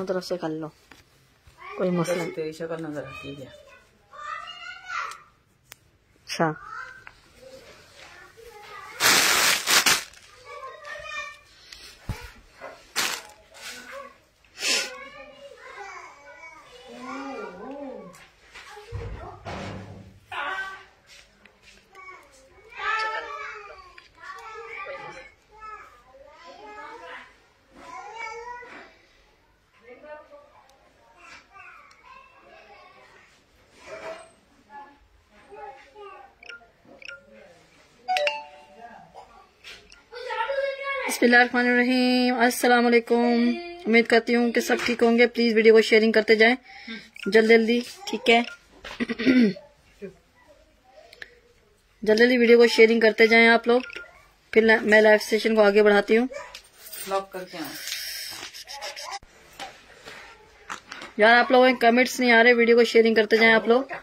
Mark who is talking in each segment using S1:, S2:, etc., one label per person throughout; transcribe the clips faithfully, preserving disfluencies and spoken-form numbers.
S1: दोनों तरफ से कर लो, कोई मसला।
S2: तेरी शक्ल नजर आती है।
S1: अच्छा बिस्मिल्लाहिर्रहमानिर्रहीम। अस्सलाम वालेकुम। उम्मीद करती हूँ कि सब ठीक होंगे। प्लीज वीडियो को शेयरिंग करते जाएं जल्दी जल्दी, ठीक है। जल्दी जल्दी वीडियो को शेयरिंग करते जाएं आप लोग। फिर मैं लाइव सेशन को आगे बढ़ाती हूँ।
S2: लॉक करके आओ
S1: यार, आप लोगों के कमेंट्स नहीं आ रहे, वीडियो को शेयरिंग करते जाएं आप लोग।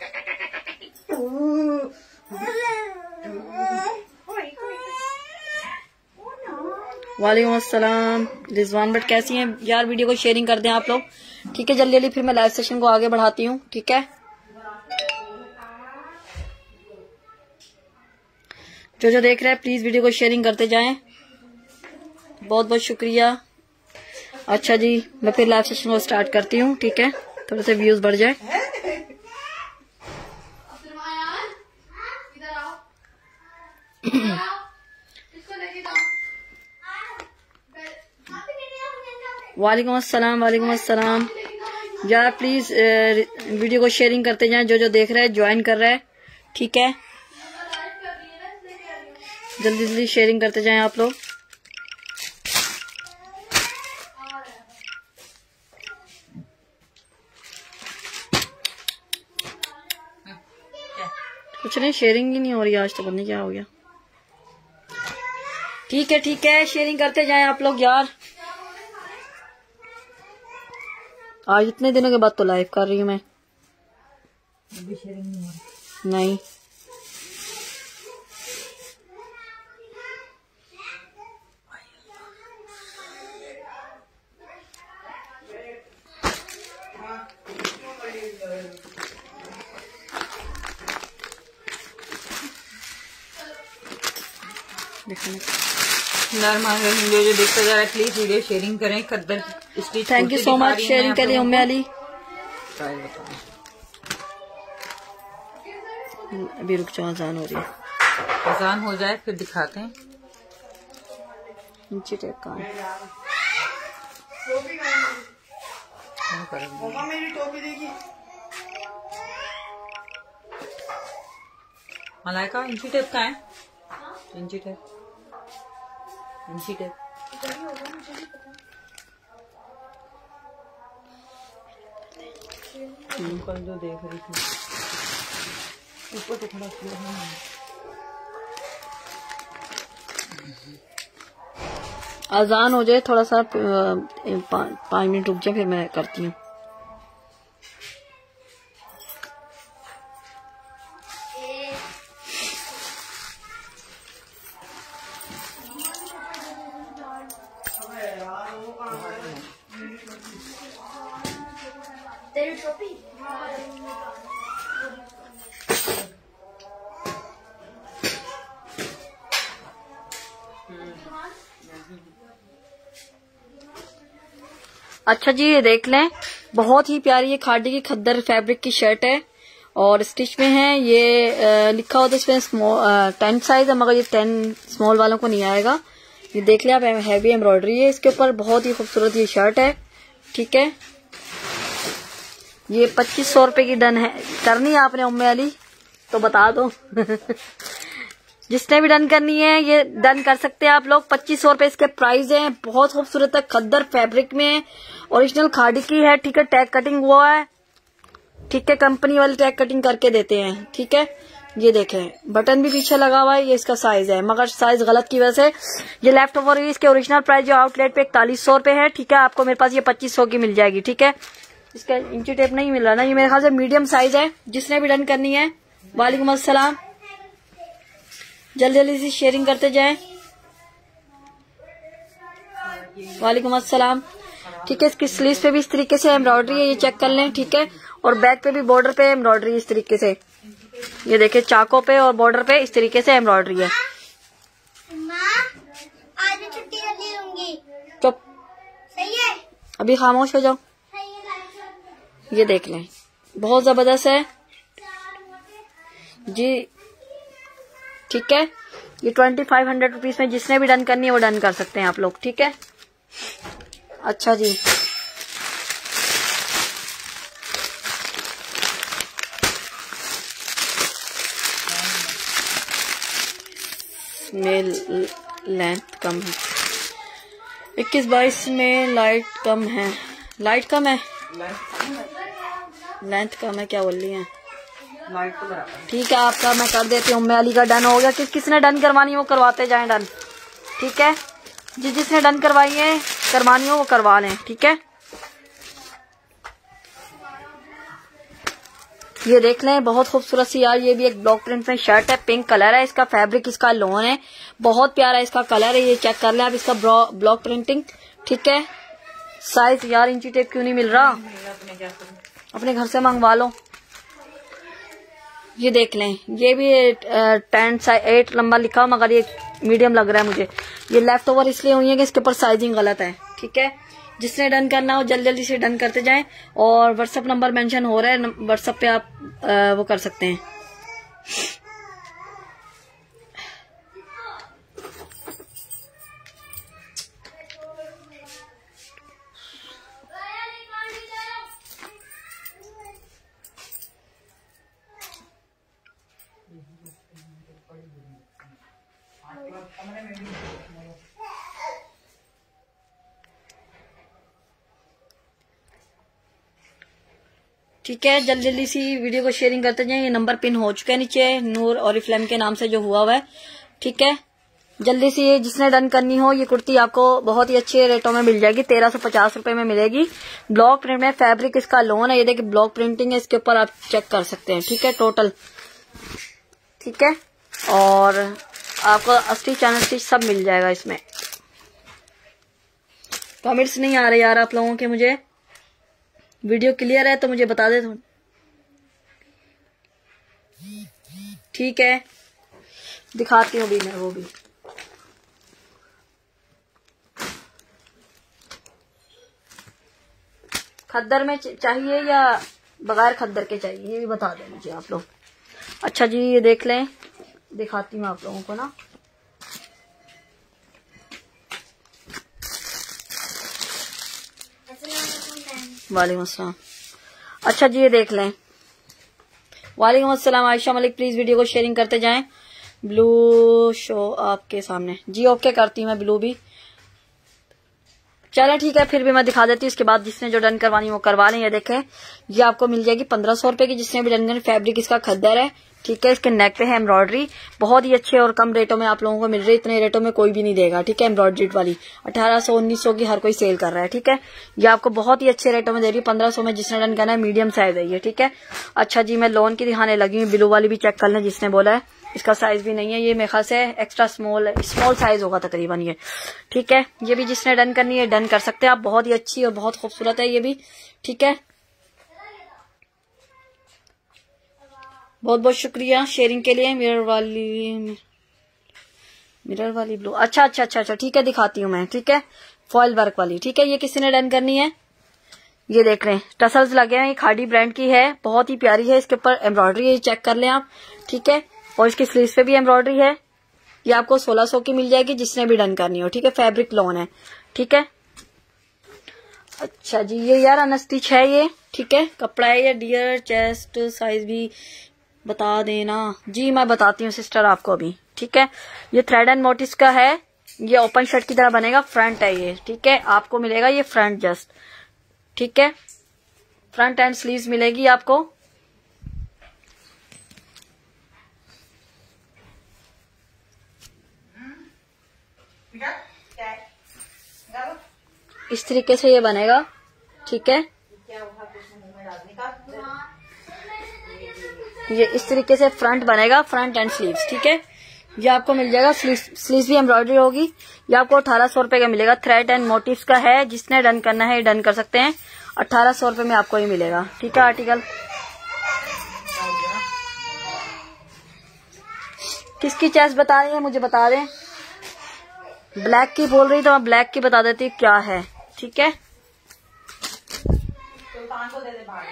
S1: वालेकुम अस्सलाम रिजवान भट्ट, कैसी हैं यार? वीडियो को शेयरिंग कर दें आप लोग, ठीक है, जल्दी जल्दी। फिर मैं लाइव सेशन को आगे बढ़ाती हूँ, ठीक है। जो जो देख रहे हैं प्लीज वीडियो को शेयरिंग करते जाएं। बहुत बहुत शुक्रिया। अच्छा जी, मैं फिर लाइव सेशन को स्टार्ट करती हूँ, ठीक है, थोड़े से व्यूज बढ़ जाए। वालेकुम अस्सलाम, वालेकुम अस्सलाम। यार प्लीज वीडियो को शेयरिंग करते जाएं। जो जो देख रहे हैं ज्वाइन कर रहे हैं, ठीक है, जल्दी जल्दी शेयरिंग करते जाएं आप लोग। कुछ नहीं, शेयरिंग ही नहीं हो रही आज तो, पता नहीं क्या हो गया। ठीक है ठीक है, शेयरिंग करते जाएं आप लोग यार। आज इतने दिनों के बाद तो लाइव कर रही हूँ मैं।
S2: अभी शेयरिंग नहीं हो रही।
S1: नहीं,
S2: जो जो देखते जा रहा है प्लीज वीडियो शेयरिंग करें। Khaddar stitch,
S1: thank you so much sharing के लिए उम्मे अली। अभी रुक जाओ, अजान हो रही है।
S2: अजान हो जाए फिर दिखाते हैं।
S1: नीचे टेप का
S2: मेरी टोपी देखी मलाइका, इंची टेप का है? इंची टेप, इंची टेप कल जो देख रही थी ऊपर तो खड़ा किया है।
S1: अजान हो जाए, थोड़ा सा पाँच मिनट रुक जाए, फिर मैं करती हूँ।
S3: तेरी टोपी
S1: अच्छा जी, ये देख लें, बहुत ही प्यारी ये खादी की खद्दर फैब्रिक की शर्ट है और स्टिच में है। ये आ, लिखा होता है इसमें स्मॉल टेन साइज है, मगर ये टेन स्मॉल वालों को नहीं आएगा। ये देख लें आप, हैवी एम्ब्रॉयडरी है इसके ऊपर, बहुत ही खूबसूरत ये शर्ट है, ठीक है। ये पच्चीस सौ रुपए की डन है। करनी है आपने उम्मे अली तो बता दो। जिसने भी डन करनी है ये डन कर सकते हैं आप लोग। पच्चीस सौ रुपए इसके प्राइस हैं। बहुत खूबसूरत है, खद्दर फैब्रिक में, ओरिजिनल खादी की है, ठीक है। टैग कटिंग हुआ है, ठीक है, कंपनी वाले टैग कटिंग करके देते हैं, ठीक है। ये देखें बटन भी पीछे लगा हुआ है। ये इसका साइज है, मगर साइज गलत की वजह से ये लेफ्ट ओवर है। इसके ओरिजिनल प्राइस जो आउटलेट पे इकतालीस सौ रुपए है, ठीक है। आपको मेरे पास ये पच्चीस सौ की मिल जाएगी, ठीक है। इसका इंची टेप नहीं मिल रहा ना, ये मेरे ख्याल से मीडियम साइज है। जिसने भी डन करनी है, वालेकुम अस्सलाम, जल्दी जल्दी से शेयरिंग करते जाएं। वालेकुम अस्सलाम। ठीक है। इसकी स्लीव पे भी इस तरीके से एम्ब्रॉयडरी है, ये चेक कर लें, ठीक है। और बैक पे भी बॉर्डर पे एम्ब्रॉयडरी इस तरीके से, ये देखिए चाकों पे और बॉर्डर पे इस तरीके से एम्ब्रॉयडरी है।
S3: आज मैं छुट्टी कर ली लूंगी।
S1: चुप,
S3: सही है,
S1: अभी खामोश हो जाओ। ये देख लें, बहुत जबरदस्त है जी, ठीक है। ये ट्वेंटी फाइव हंड्रेड रुपीज में जिसने भी डन करनी है वो डन कर सकते हैं आप लोग, ठीक है। अच्छा जी, में लेंथ कम है, इक्कीस बाईस में लाइट कम है, लाइट कम है, लेंथ कम है, क्या बोल रही है? ठीक है, आपका मैं कर देती हूँ। मैं अली का डन हो गया। किस किसने डन करवानी है वो करवाते जाएं डन, ठीक है। जिस जिसने डन करवाई है करवानी हो वो करवा लें, ठीक है। ये देख लें, बहुत खूबसूरत सी यार, ये भी एक ब्लॉक प्रिंट में शर्ट है, पिंक कलर है इसका, फैब्रिक इसका लॉन है, बहुत प्यारा इसका कलर है, ये चेक कर लें आप इसका ब्लॉक प्रिंटिंग, ठीक है। साइज यार इंची टेप क्यों नहीं मिल रहा, अपने घर से मंगवा लो। ये देख लें, ये भी टेन साइज एट लंबा लिखा मगर ये मीडियम लग रहा है मुझे। ये लेफ्ट ओवर इसलिए हुई है कि इसके ऊपर साइजिंग गलत है, ठीक है। जिसने डन करना हो जल्दी जल्दी से डन करते जाएं, और व्हाट्सएप नंबर मेंशन हो रहा है, व्हाट्सएप पे आप आ, वो कर सकते हैं। ठीक है, जल्दी जल्दी सी वीडियो को शेयरिंग करते जाएं। ये नंबर पिन हो चुका है नीचे, नूर और फ्लेम के नाम से जो हुआ हुआ है, ठीक है। जल्दी से जिसने डन करनी हो, ये कुर्ती आपको बहुत ही अच्छे रेटों में मिल जाएगी, तेरह सौ पचास रुपए में मिलेगी। ब्लॉक प्रिंट में फैब्रिक इसका लोन है, ये देखिए ब्लॉक प्रिंटिंग है, इसके ऊपर आप चेक कर सकते हैं, ठीक है। टोटल, ठीक है। और आपको अस्टी चैनल स्टिच सब मिल जाएगा इसमें। कमेंट्स नहीं आ रहे यार आप लोगों के, मुझे वीडियो क्लियर है तो मुझे बता दे तुम, ठीक है। दिखाती हूँ भी मैं वो भी। खद्दर में चाहिए या बगैर खद्दर के चाहिए, ये भी बता दें मुझे आप लोग। अच्छा जी, ये देख लें, दिखाती हूँ आप लोगों को ना। वालेकुम अस्सलाम। अच्छा जी, ये देख लें। वालेकुम अस्सलाम आयशा मलिक, प्लीज वीडियो को शेयरिंग करते जाएं। ब्लू शो आपके सामने जी, ओके करती हूँ मैं ब्लू भी। चलो ठीक है, फिर भी मैं दिखा देती हूँ। इसके बाद जिसने जो डन करवानी वो करवा लें। ये देखें, ये आपको मिल जाएगी पंद्रह सौ रुपए की, जिसने भी डन करनी। फैब्रिक इसका खद्दर है, ठीक है। इसके नेक पे है एम्ब्रॉयडरी, बहुत ही अच्छे और कम रेटों में आप लोगों को मिल रही है। इतने रेटों में कोई भी नहीं देगा, ठीक है। एम्ब्रॉयडरी वाली अठारह सौ उन्नीस सौ की हर कोई सेल कर रहा है, ठीक है। ये आपको बहुत ही अच्छे रेटों में दे रही है, पंद्रह सौ में जिसने डन करना है। मीडियम साइज है ये, ठीक है। अच्छा जी, मैं लोन की दिखाने लगी हूँ, ब्लू वाली भी चेक कर लें जिसने बोला है। इसका साइज भी नहीं है, ये मेरे ख्याल से एक्स्ट्रा स्मॉल स्मॉल साइज होगा तकरीबन ये, ठीक है। ये भी जिसने डन करनी है डन कर सकते हैं आप, बहुत ही अच्छी और बहुत खूबसूरत है ये भी, ठीक है। बहुत बहुत शुक्रिया शेयरिंग के लिए। मिरर वाली मिरर वाली ब्लू, अच्छा अच्छा अच्छा अच्छा, ठीक है, दिखाती हूँ मैं, ठीक है। फॉइल वर्क वाली, ठीक है। ये किसी ने डन करनी है, ये देख रहे हैं, टसल्स लगे हैं, ये खाड़ी ब्रांड की है, बहुत ही प्यारी है। इसके ऊपर एम्ब्रॉयडरी है, चेक कर लें आप, ठीक है। और इसकी स्लीव्स पे भी एम्ब्रॉयडरी है। ये आपको सोलह सौ की मिल जाएगी जिसने भी डन करनी हो, ठीक है। फैब्रिक लॉन है, ठीक है। अच्छा जी, ये यार अनस्टिच है ये, ठीक है। कपड़ा है ये, डियर चेस्ट साइज भी बता देना जी। मैं बताती हूँ सिस्टर आपको अभी, ठीक है। ये थ्रेड एंड मोटिव का है, ये ओपन शर्ट की तरह बनेगा, फ्रंट है ये, ठीक है। आपको मिलेगा ये फ्रंट जस्ट, ठीक है। फ्रंट एंड स्लीव्स मिलेगी आपको। इस तरीके से ये बनेगा, ठीक है। ये इस तरीके से फ्रंट बनेगा, फ्रंट एंड स्लीव्स, ठीक है। ये आपको मिल जाएगा, स्लीव भी एम्ब्रॉयडरी होगी। ये आपको अठारह सौ रुपए का मिलेगा। थ्रेड एंड मोटिव्स का है, जिसने डन करना है ये डन कर सकते हैं। अठारह सौ रुपए में आपको ये मिलेगा। ठीक है, आर्टिकल किसकी चॉइस बता रही है मुझे बता दें। ब्लैक की बोल रही तो मैं ब्लैक की बता देती हूँ क्या है। ठीक है,
S2: सुल्तान को दे दे भाई,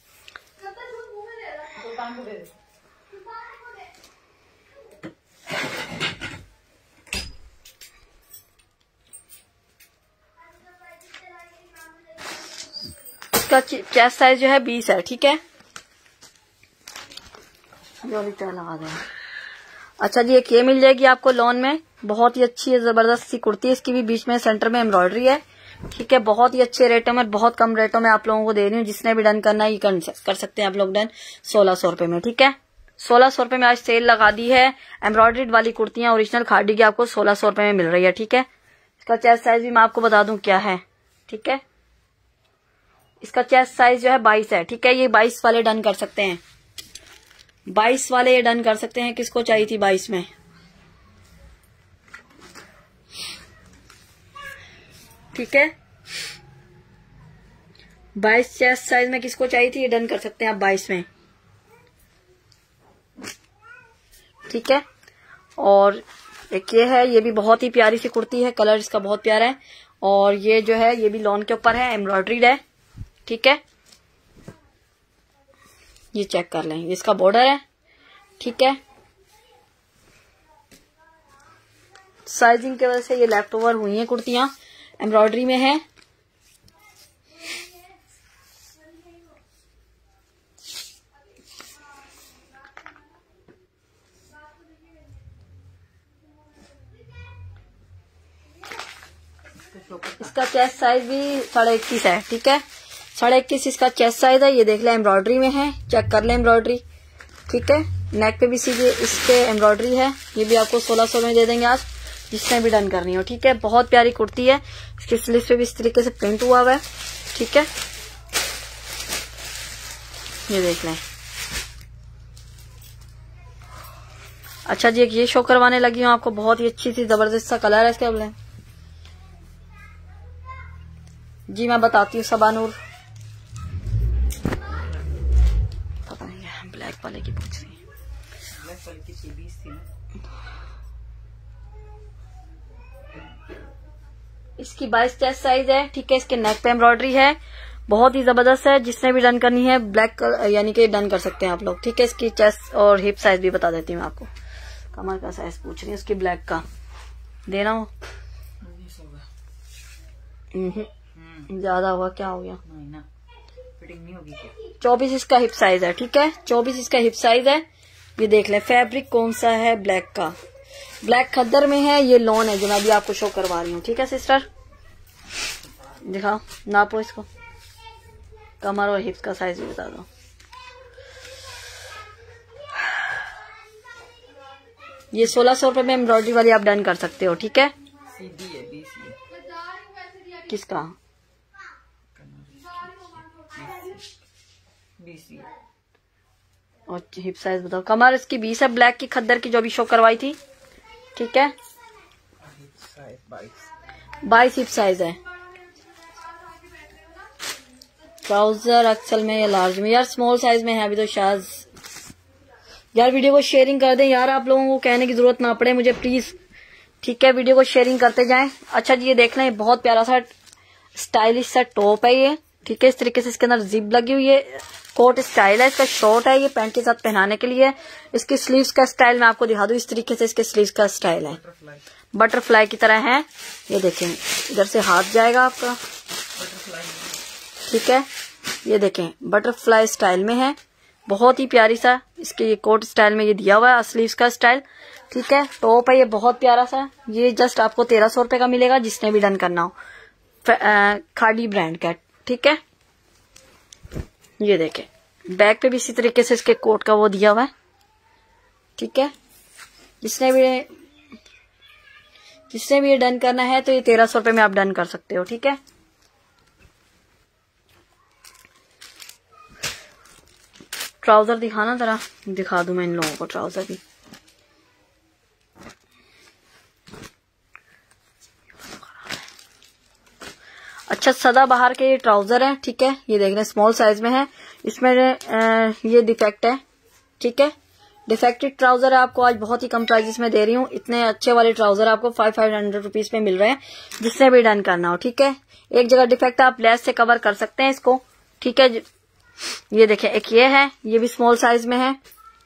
S2: सुल्तान को दे दे।
S1: इसका चेस्ट साइज जो है बीस है। ठीक है, जो भी लगा दें। अच्छा जी, एक ये मिल जाएगी आपको लॉन में, बहुत ही अच्छी है, जबरदस्त सी कुर्ती है। इसकी भी बीच में सेंटर में एम्ब्रॉयडरी है। ठीक है, बहुत ही अच्छे रेटों में, बहुत कम रेटों में आप लोगों को दे रही हूँ। जिसने भी डन करना है ये कर सकते हैं आप लोग डन सोलह सौ रुपए में। ठीक है, सोलह सौ रुपए में आज सेल लगा दी है। एम्ब्रॉयडरी वाली कुर्तियां ओरिजिनल खादी की आपको सोलह सौ रुपए में मिल रही है। ठीक है, इसका चेस्ट साइज भी मैं आपको बता दूं क्या है। ठीक है, इसका चेस्ट साइज जो है बाईस है। ठीक है, ये बाईस वाले डन कर सकते हैं, बाईस वाले ये डन कर सकते हैं। किसको चाहिए थी बाईस में? ठीक है, बाईस चेस्ट साइज में किसको चाहिए थी ये डन कर सकते हैं आप बाईस में। ठीक है, और एक ये है, ये भी बहुत ही प्यारी सी कुर्ती है, कलर इसका बहुत प्यारा है। और ये जो है ये भी लॉन के ऊपर है, एम्ब्रॉयडरीड है। ठीक है, ये चेक कर लें, इसका बॉर्डर है। ठीक है, साइजिंग की वजह से ये लेफ्ट ओवर हुई है कुर्तियां, एम्ब्रॉयडरी में है। इसका चेस्ट साइज भी साढ़े इक्कीस है। ठीक है, साढ़े इक्कीस इसका चेस्ट साइज है। ये देख ले एम्ब्रॉयडरी में है, चेक कर ले एम्ब्रॉयडरी। ठीक है, नेक पे भी सीधे इसके एम्ब्रॉयडरी है। ये भी आपको सोलह सौ में दे देंगे आज, जिसने भी डन करनी हो। ठीक है, बहुत प्यारी कुर्ती है। इसके स्लीव पे भी इस तरीके से प्रिंट हुआ हुआ है। ठीक है, ये देख लें। अच्छा जी, एक ये शो करवाने लगी हूँ आपको, बहुत ही अच्छी सी जबरदस्त सा कलर है इसका। बोले जी, मैं बताती हूँ सबानूर, पता नहीं ब्लैक वाले की पूछ रही है।
S2: ब्लैक वाले की बीस थी ना?
S1: इसकी बाईस चेस्ट साइज है। ठीक है, इसके नेक पे एम्ब्रॉयडरी है, बहुत ही जबरदस्त है। जिसने भी डन करनी है ब्लैक यानी कि डन कर सकते हैं आप लोग। ठीक है, इसकी चेस्ट और हिप साइज भी बता देती हूँ मैं आपको। कमर का साइज पूछ रही है उसकी, ब्लैक का देना हो ज्यादा हुआ, क्या हो गया?
S2: ना फिटिंग नहीं होगी क्या?
S1: चौबीस इसका हिप साइज है। ठीक है, चौबीस इसका हिप साइज है। ये देख ले, फैब्रिक कौन सा है? ब्लैक का, ब्लैक खद्दर में है। ये लॉन है जो मैं अभी आपको शो करवा रही हूँ। ठीक है सिस्टर, दिखाओ, नापो इसको, कमर और हिप्स का साइज भी बता दो। ये सोलह सौ रुपए में एम्ब्रॉयडरी वाली आप डन कर सकते हो। ठीक है,
S2: सीधी है, बीस है।
S1: किसका?
S2: बीस है।
S1: और हिप साइज बताओ। कमर इसकी बीस है, ब्लैक की खद्दर की जो भी शो करवाई थी। ठीक है, बाईस हिप साइज है। ट्राउजर एक्सल में या लार्ज में? यार स्मॉल साइज में है अभी तो शायद। यार वीडियो को शेयरिंग कर दें यार, आप लोगों को कहने की जरूरत ना पड़े मुझे प्लीज। ठीक है, वीडियो को शेयरिंग करते जाएं। अच्छा जी, ये देख लें, बहुत प्यारा सा स्टाइलिश सा टॉप है ये। ठीक है, इस तरीके से इसके अंदर जिप लगी हुई है, कोट स्टाइल है। इसका शॉर्ट है, ये पैंट के साथ पहनाने के लिए। इसकी स्लीव्स का स्टाइल मैं आपको दिखा दूं, इस तरीके से इसके स्लीव्स का स्टाइल है, बटरफ्लाई की तरह है। ये देखें, इधर से हाथ जाएगा आपका। ठीक है, ये देखें, बटरफ्लाई स्टाइल में है, बहुत ही प्यारी सा। इसके ये कोट स्टाइल में ये दिया हुआ है, स्लीव्स का स्टाइल। ठीक है, टॉप है ये बहुत प्यारा सा। ये जस्ट आपको तेरह सौ रुपए का मिलेगा, जिसने भी डन करना हो। खादी ब्रांड का। ठीक है, ये देखें, बैक पे भी इसी तरीके से इसके कोट का वो दिया हुआ है। ठीक है, जिसने भी जिसने भी ये डन करना है तो ये तेरह सौ रुपए में आप डन कर सकते हो। ठीक है, ट्राउजर दिखाना जरा, दिखा दूं मैं इन लोगों को ट्राउजर भी। अच्छा, सदाबहार के ये ट्राउजर हैं, ठीक है, ये देख रहे हैं स्मॉल साइज में है। इसमें आ, ये डिफेक्ट है, ठीक है, डिफेक्टेड ट्राउजर है। आपको आज बहुत ही कम प्राइसेस में दे रही हूँ। इतने अच्छे वाले ट्राउजर आपको फाइव फाइव हंड्रेड रुपीज में मिल रहे हैं, जिससे भी डन करना हो, ठीक है। एक जगह डिफेक्ट आप लेस से कवर कर सकते हैं इसको, ठीक है। ये देखें, एक ये है, ये भी स्मॉल साइज में है,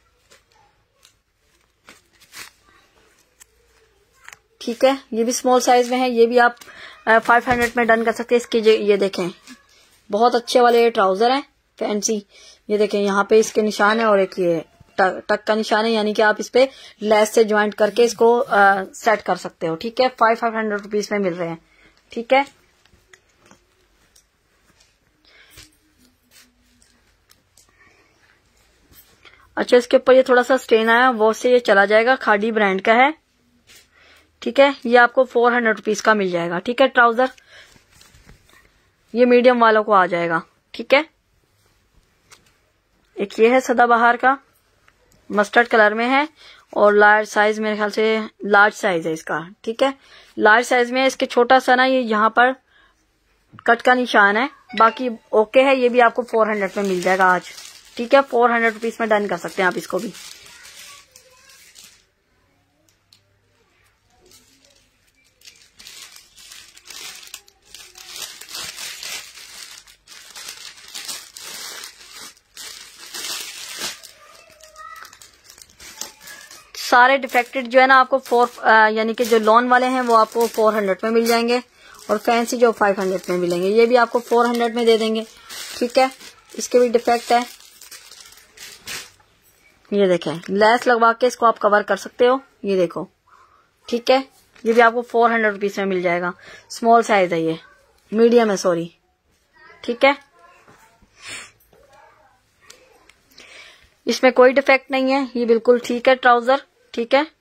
S1: ठीक है, ये भी स्मॉल साइज में है। ये भी आप फाइव हंड्रेड में डन कर सकते हैं इसकी। ये देखें, बहुत अच्छे वाले ट्राउजर हैं, फैंसी। ये देखें, यहाँ पे इसके निशान है और एक ये टक, टक का निशान है, यानी कि आप इस पे लेस से ज्वाइंट करके इसको आ, सेट कर सकते हो, ठीक है। फाइव फाइव हंड्रेड रुपीज में मिल रहे हैं, ठीक है। अच्छा, इसके ऊपर ये थोड़ा सा स्टेन आया, वो से ये चला जाएगा, खादी ब्रांड का है, ठीक है। ये आपको फोर हंड्रेड रुपीज का मिल जाएगा, ठीक है। ट्राउजर ये मीडियम वालों को आ जाएगा, ठीक है। एक ये है सदाबहार का, मस्टर्ड कलर में है और लार्ज साइज, मेरे ख्याल से लार्ज साइज है इसका, ठीक है। लार्ज साइज में है। इसके छोटा सा ना ये यहाँ पर कट का निशान है, बाकी ओके है। ये भी आपको फोर हंड्रेड में मिल जाएगा आज, ठीक है। फोर हंड्रेड रुपीज में डन कर सकते हैं आप इसको भी। सारे डिफेक्टेड जो है ना आपको फोर यानी कि जो लॉन वाले हैं वो आपको फोर हंड्रेड में मिल जाएंगे, और फैंसी जो फाइव हंड्रेड में मिलेंगे। ये भी आपको फोर हंड्रेड में दे देंगे, ठीक है। इसके भी डिफेक्ट है, ये देखें, लेस लगवा के इसको आप कवर कर सकते हो, ये देखो, ठीक है। ये भी आपको फोर हंड्रेड रुपीज में मिल जाएगा। स्मॉल साइज है, ये मीडियम है, सॉरी, ठीक है। इसमें कोई डिफेक्ट नहीं है, ये बिल्कुल ठीक है ट्राउजर, ठीक है।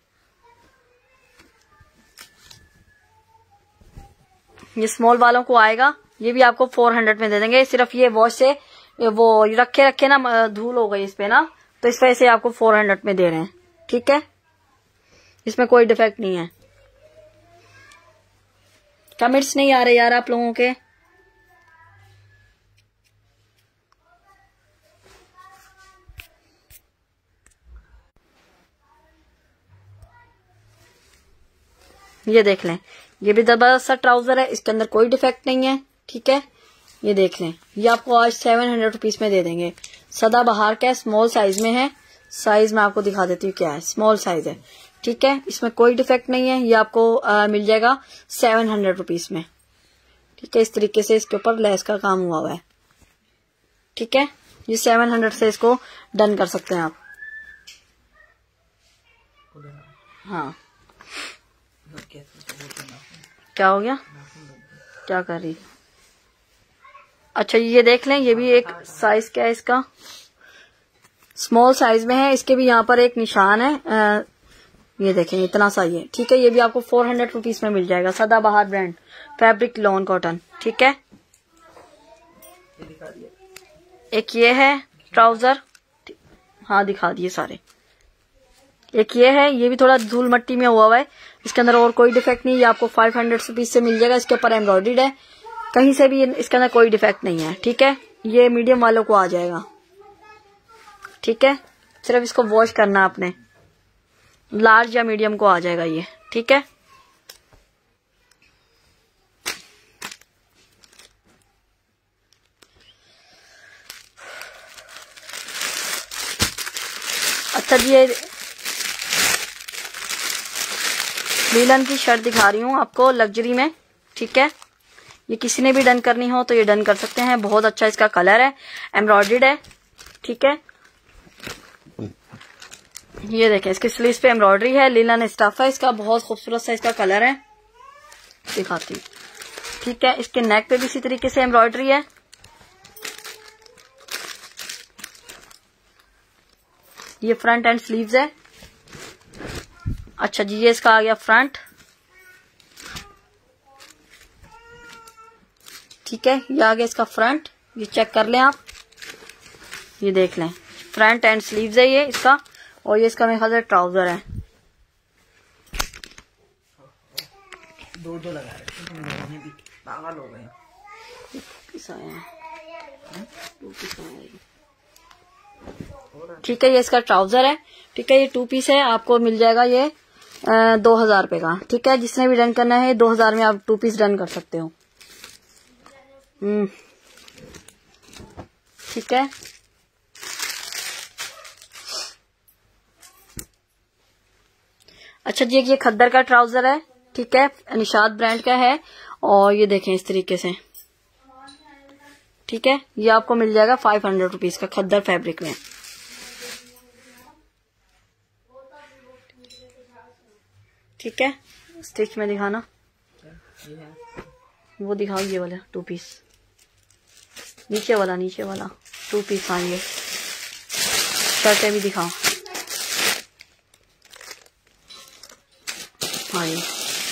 S1: ये स्मॉल वालों को आएगा, ये भी आपको फोर हंड्रेड में दे देंगे। सिर्फ ये वॉश से वो रखे रखे ना धूल हो गई इस पे ना, तो इस वजह से आपको फोर हंड्रेड में दे रहे हैं, ठीक है। इसमें कोई डिफेक्ट नहीं है। कमेंट्स नहीं आ रहे यार आप लोगों के। ये देख लें, ये भी जबरदस्त सा ट्राउजर है, इसके अंदर कोई डिफेक्ट नहीं है, ठीक है। ये देख लें, ये आपको आज सेवन हंड्रेड रुपीज में दे देंगे। सदाबहार का स्मॉल साइज में है, साइज में आपको दिखा देती हूँ क्या है, स्मॉल साइज है, ठीक है। इसमें कोई डिफेक्ट नहीं है। ये आपको आ, मिल जाएगा सेवन हंड्रेड रुपीज में, ठीक है। इस तरीके से इसके ऊपर लेस का काम हुआ हुआ है, ठीक है। ये सेवन हंड्रेड से इसको डन कर सकते हैं आप। हाँ, क्या हो गया, क्या कर रही? अच्छा, ये देख लें, ये भी एक साइज क्या है इसका, स्मॉल साइज में है। इसके भी यहाँ पर एक निशान है, आ, ये देखें, इतना सा ये, ठीक है। ये भी आपको फोर हंड्रेड रुपीज में मिल जाएगा। सदाबहार ब्रांड, फैब्रिक लॉन कॉटन, ठीक है। एक ये है ट्राउजर, हाँ दिखा दिए सारे। एक ये है, ये भी थोड़ा धूल मट्टी में हुआ हुआ है, इसके अंदर और कोई डिफेक्ट नहीं। ये आपको फाइव हंड्रेड रुपीज से मिल जाएगा। इसके ऊपर एम्ब्रॉयडर्ड है, कहीं से भी इसके अंदर कोई डिफेक्ट नहीं है, ठीक है। ये मीडियम वालों को आ जाएगा, ठीक है। सिर्फ इसको वॉश करना आपने, लार्ज या मीडियम को आ जाएगा ये, ठीक है। अच्छा जी, ये लीलन की शर्ट दिखा रही हूँ आपको लग्जरी में, ठीक है। ये किसी ने भी डन करनी हो तो ये डन कर सकते हैं। बहुत अच्छा इसका कलर है, एम्ब्रॉयडर्ड है, ठीक है। ये देखें, इसकी स्लीव्स पे एम्ब्रॉयडरी है, लीलन स्टफ है इसका, बहुत खूबसूरत सा इसका कलर है, दिखाती हूँ, ठीक है। इसके नेक पे भी इसी तरीके से एम्ब्रॉयडरी है। ये फ्रंट एंड स्लीव्स है। अच्छा जी, ये इसका आ गया फ्रंट, ठीक है। ये आ गया इसका फ्रंट, ये चेक कर लें आप, ये देख लें, फ्रंट एंड स्लीव्स है ये इसका, और ये इसका मेरे ख्याल से ट्राउजर है।
S2: दो दो लगा रहे, पागल हो गए।
S1: पीस आया है, टू पीस आया है। ठीक है, ये इसका ट्राउजर है। ठीक है, ये टू पीस है, आपको मिल जाएगा ये आ, दो हजार रुपए का। ठीक है, जिसने भी डन करना है दो हजार में आप टू पीस डन कर सकते हो। हम्म ठीक है, अच्छा जी, ये खद्दर का ट्राउजर है। ठीक है, निशाद ब्रांड का है और ये देखें इस तरीके से। ठीक है, ये आपको मिल जाएगा फाइव हंड्रेड रुपीज का खद्दर फैब्रिक में। ठीक है, स्टिच में दिखाना, वो दिखाओ, ये वाला टू पीस, नीचे वाला नीचे वाला टू पीस। हाँ, ये शर्टें भी दिखाओ। हाँ ये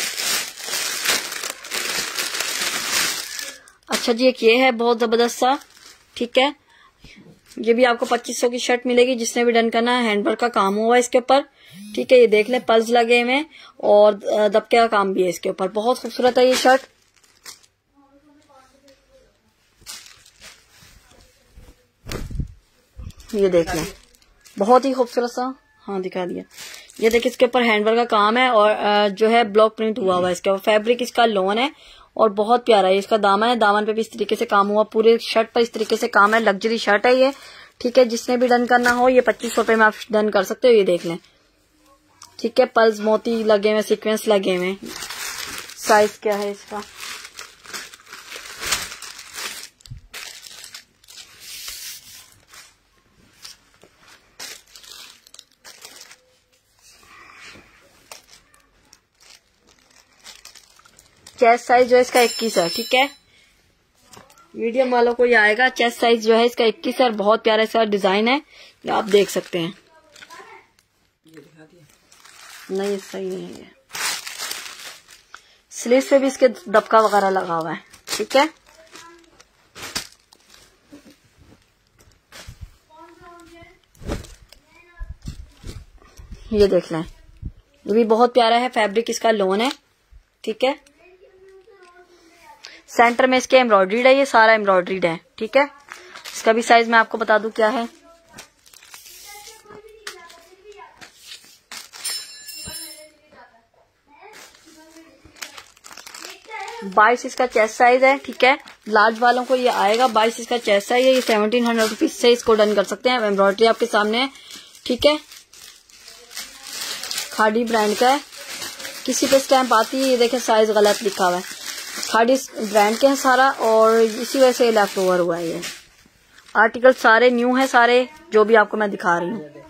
S1: अच्छा जी, एक ये है बहुत जबरदस्त सा। ठीक है, ये भी आपको पच्चीस सौ की शर्ट मिलेगी, जिसने भी डन करना है। हैंडवर्क का काम हुआ है इसके ऊपर। ठीक है, ये देख ले, पल्स लगे हुए और दबके का काम भी है इसके ऊपर। बहुत खूबसूरत है ये शर्ट। ये देख लें, बहुत ही खूबसूरत सा। हाँ दिखा दिया। ये देखिए, इसके ऊपर हैंडवर्क का काम है और जो है ब्लॉक प्रिंट हुआ हुआ है इसके ऊपर। फैब्रिक इसका लोन है और बहुत प्यारा है। इसका दामन है, दामन पे भी इस तरीके से काम हुआ, पूरे शर्ट पर इस तरीके से काम है। लग्जरी शर्ट है ये। ठीक है, जिसने भी डन करना हो ये पच्चीस सौ रुपए में आप डन कर सकते हो। ये देख लें। ठीक है, पल्स मोती लगे हुए, सीक्वेंस लगे हुए। साइज क्या है इसका? चेस्ट साइज जो है इसका इक्कीस है। ठीक है, मीडियम वालों को ये आएगा। चेस्ट साइज जो है इसका इक्कीस है और बहुत प्यारा इसका डिजाइन है, ये आप देख सकते हैं।
S2: ये दिखा दिया?
S1: नहीं, सही नहीं है ये। स्लीव्स पे भी इसके दबका वगैरह लगा हुआ है। ठीक है, ये देख लें, ये भी बहुत प्यारा है। फैब्रिक इसका लोन है। ठीक है, सेंटर में इसके एम्ब्रॉयडरीड है, ये सारा एम्ब्रॉयडरीड है। ठीक है, इसका भी साइज मैं आपको बता दूं क्या है। बाईस इसका चेस्ट साइज है। ठीक है, लार्ज वालों को ये आएगा। बाईस इसका चेस्ट साइज है। ये सेवनटीन हंड्रेड रुपीज से इसको डन कर सकते हैं। एम्ब्रॉयडरी आपके सामने है। ठीक है, खादी ब्रांड का है। किसी पे स्टैंप आती है, ये देखें साइज गलत लिखा हुआ है। खादी ब्रांड के हैं सारा और इसी वजह से लेफ्ट ओवर हुआ है। ये आर्टिकल सारे न्यू है, सारे जो भी आपको मैं दिखा रही हूँ।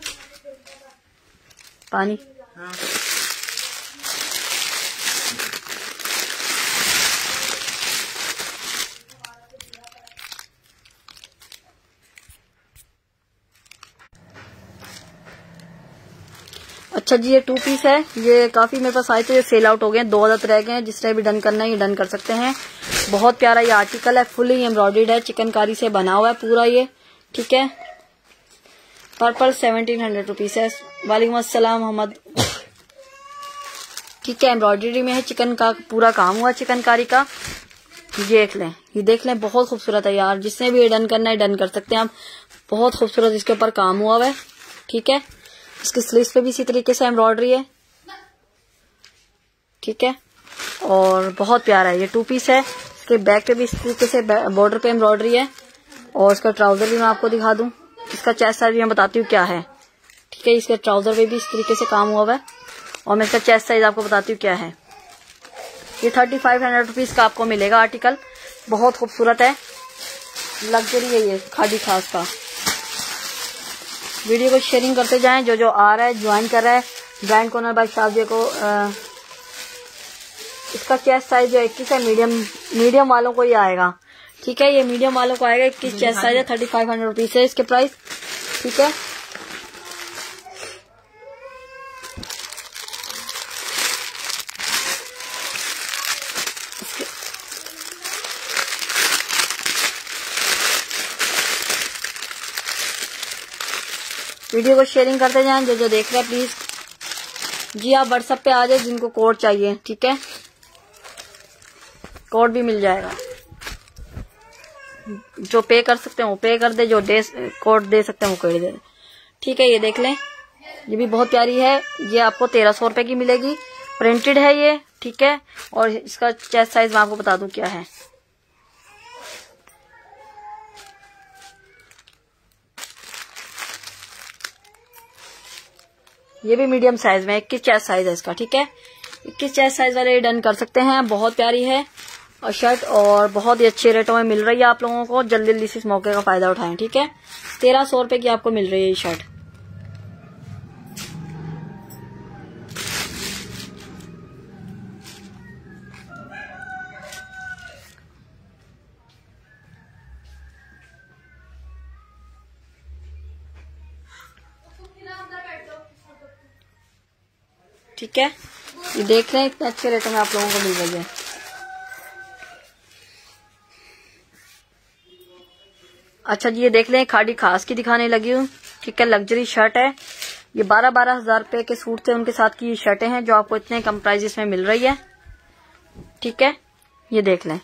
S1: पानी
S2: हाँ।
S1: अच्छा जी, ये टू पीस है। ये काफी मेरे पास आए थे, ये सेल आउट हो गए, दो आदत रह गए हैं। जिसने भी डन करना है ये डन कर सकते हैं। बहुत प्यारा ये आर्टिकल है, फुली एम्ब्रॉयडर्ड है, चिकनकारी से बना हुआ है पूरा ये। ठीक है, पर्पल सेवनटीन हंड्रेड रुपीज है। वालेकुम अस्सलाम मोहम्मद। ठीक है, एम्ब्रॉयडरी में है, चिकन का पूरा काम हुआ चिकनकारी का। ये देख लें, ये देख लें, बहुत खूबसूरत है यार। जिसने भी ये डन करना है डन कर सकते हैं आप। बहुत खूबसूरत इसके ऊपर काम हुआ हुआ है। ठीक है, इसकी स्लीव्स पे भी इसी तरीके से एम्ब्रॉयडरी है। ठीक है, और बहुत प्यारा है ये टू पीस है। इसके बैक पे भी इस तरीके से बॉर्डर पे एम्ब्रॉयडरी है और इसका ट्राउजर भी मैं आपको दिखा दूं। इसका चेस्ट साइज मैं बताती हूँ क्या है। ठीक है, इसके ट्राउजर पे भी इस तरीके से काम हुआ है और मैं इसका चेस्ट साइज आपको बताती हूँ क्या है। ये थर्टी फाइव हंड्रेड रुपीज का आपको मिलेगा आर्टिकल। बहुत खूबसूरत है, लग्जरी है ये, खादी खास का। वीडियो को शेयरिंग करते जाएं, जो जो आ रहा है ज्वाइन कर रहा है। ब्रांड कॉर्नर बाय शादिया को आ, इसका चेस्ट साइज जो इक्कीस है, मीडियम मीडियम वालों को ये आएगा। ठीक है, ये मीडियम वालों को आएगा। इक्कीस चेस्ट साइज है, थर्टी फाइव हंड्रेड रुपीज है इसके प्राइस। ठीक है, वीडियो को शेयरिंग करते जाएं, जो जो देख रहे हैं प्लीज जी आप व्हाट्सएप पे आ जाए जिनको कोड चाहिए। ठीक है, कोड भी मिल जाएगा। जो पे कर सकते हैं वो पे कर दे, जो दे कोड दे सकते हैं वो कोड दे दे। ठीक है, ये देख लें, ये भी बहुत प्यारी है। ये आपको तेरह सौ रुपए की मिलेगी, प्रिंटेड है ये। ठीक है, और इसका चेस्ट साइज मैं आपको बता दूं क्या है। ये भी मीडियम साइज में, इक्कीस चेस्ट साइज है इसका। ठीक है, इक्कीस चेस्ट साइज वाले डन कर सकते हैं। बहुत प्यारी है और शर्ट, और बहुत ही अच्छे रेटों में मिल रही है आप लोगों को। जल्दी जल्दी से इस मौके का फायदा उठाएं। ठीक है, तेरह सौ रुपए की आपको मिल रही है ये शर्ट। ठीक है, ये देख रहे हैं इतने अच्छे रेटों में आप लोगों को मिल रही है। अच्छा जी, ये देख लें, खाड़ी खास की दिखाने लगी हूँ। ठीक है, लग्जरी शर्ट है। ये बारह बारह हजार रुपए के सूट थे, उनके साथ की ये शर्टें हैं जो आपको इतने कम प्राइजेस में मिल रही है। ठीक है, ये देख लें,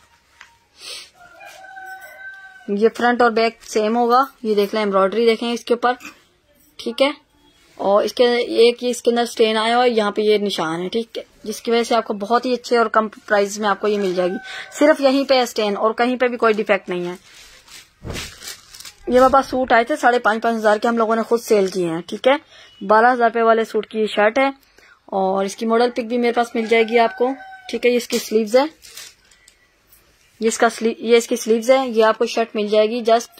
S1: ये फ्रंट और बैक सेम होगा। ये देख लें, एम्ब्रॉयडरी देखें इसके ऊपर। ठीक है, और इसके एक ये इसके अंदर स्टेन आया और यहाँ पे ये निशान है। ठीक है, जिसकी वजह से आपको बहुत ही अच्छे और कम प्राइस में आपको ये मिल जाएगी। सिर्फ यहीं पे स्टेन, और कहीं पे भी कोई डिफेक्ट नहीं है। ये मेरे पास सूट आए थे साढ़े पांच पांच हजार के, हम लोगों ने खुद सेल किए हैं। ठीक है, बारह हजार रुपए वाले सूट की ये शर्ट है, और इसकी मॉडल पिक भी मेरे पास मिल जाएगी आपको। ठीक है, ये इसकी स्लीव्स है, ये इसका स्लीव ये इसकी स्लीव्स है। ये आपको शर्ट मिल जाएगी जस्ट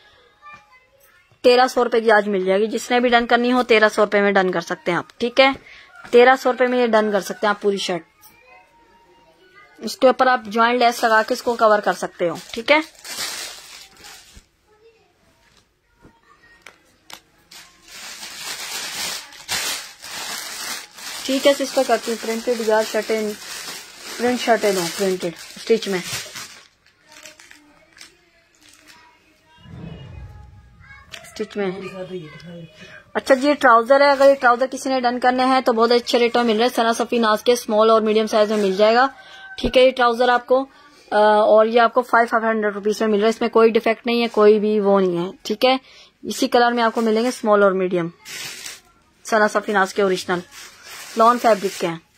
S1: तेरह सौ रुपए की आज मिल जाएगी। जिसने भी डन करनी हो तेरह सौ रुपए में डन कर सकते हैं आप। ठीक है, तेरह सौ रुपए में ये डन कर सकते हैं आप पूरी शर्ट। इसके ऊपर आप ज्वाइंट लेस लगा के इसको कवर कर सकते हो। ठीक है, ठीक है सिस्टर, करती हूँ प्रिंटेड यार शर्टें, प्रिंट शर्टें दो प्रिंटेड स्टिच में। स्टिच में अच्छा जी, ये ट्राउजर है। अगर ये ट्राउजर किसी ने डन करने हैं तो बहुत अच्छे रेटों में मिल रहे हैं। सना सफी नाज के स्मॉल और मीडियम साइज में मिल जाएगा। ठीक है, ये ट्राउजर आपको आ, और ये आपको फाइव फाइव हंड्रेड रुपीज में मिल रहा है। इसमें कोई डिफेक्ट नहीं है, कोई भी वो नहीं है। ठीक है, इसी कलर में आपको मिलेंगे स्मॉल और मीडियम। सना सफी नाज के ओरिजिनल लॉन फैब्रिक के हैं।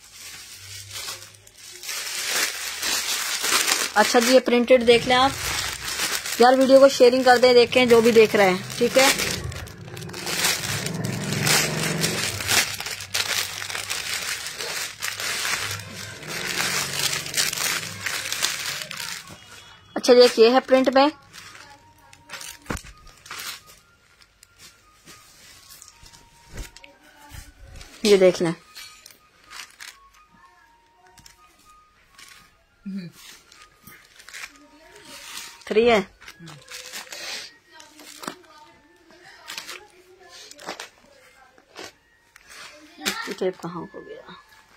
S1: अच्छा जी, ये प्रिंटेड देख लें आप यार, वीडियो को शेयरिंग कर दें, देखें जो भी देख रहे हैं। ठीक है, अच्छा ये ये है प्रिंट में, ये देख लें। थ्री है, टेप कहाँ हो गया।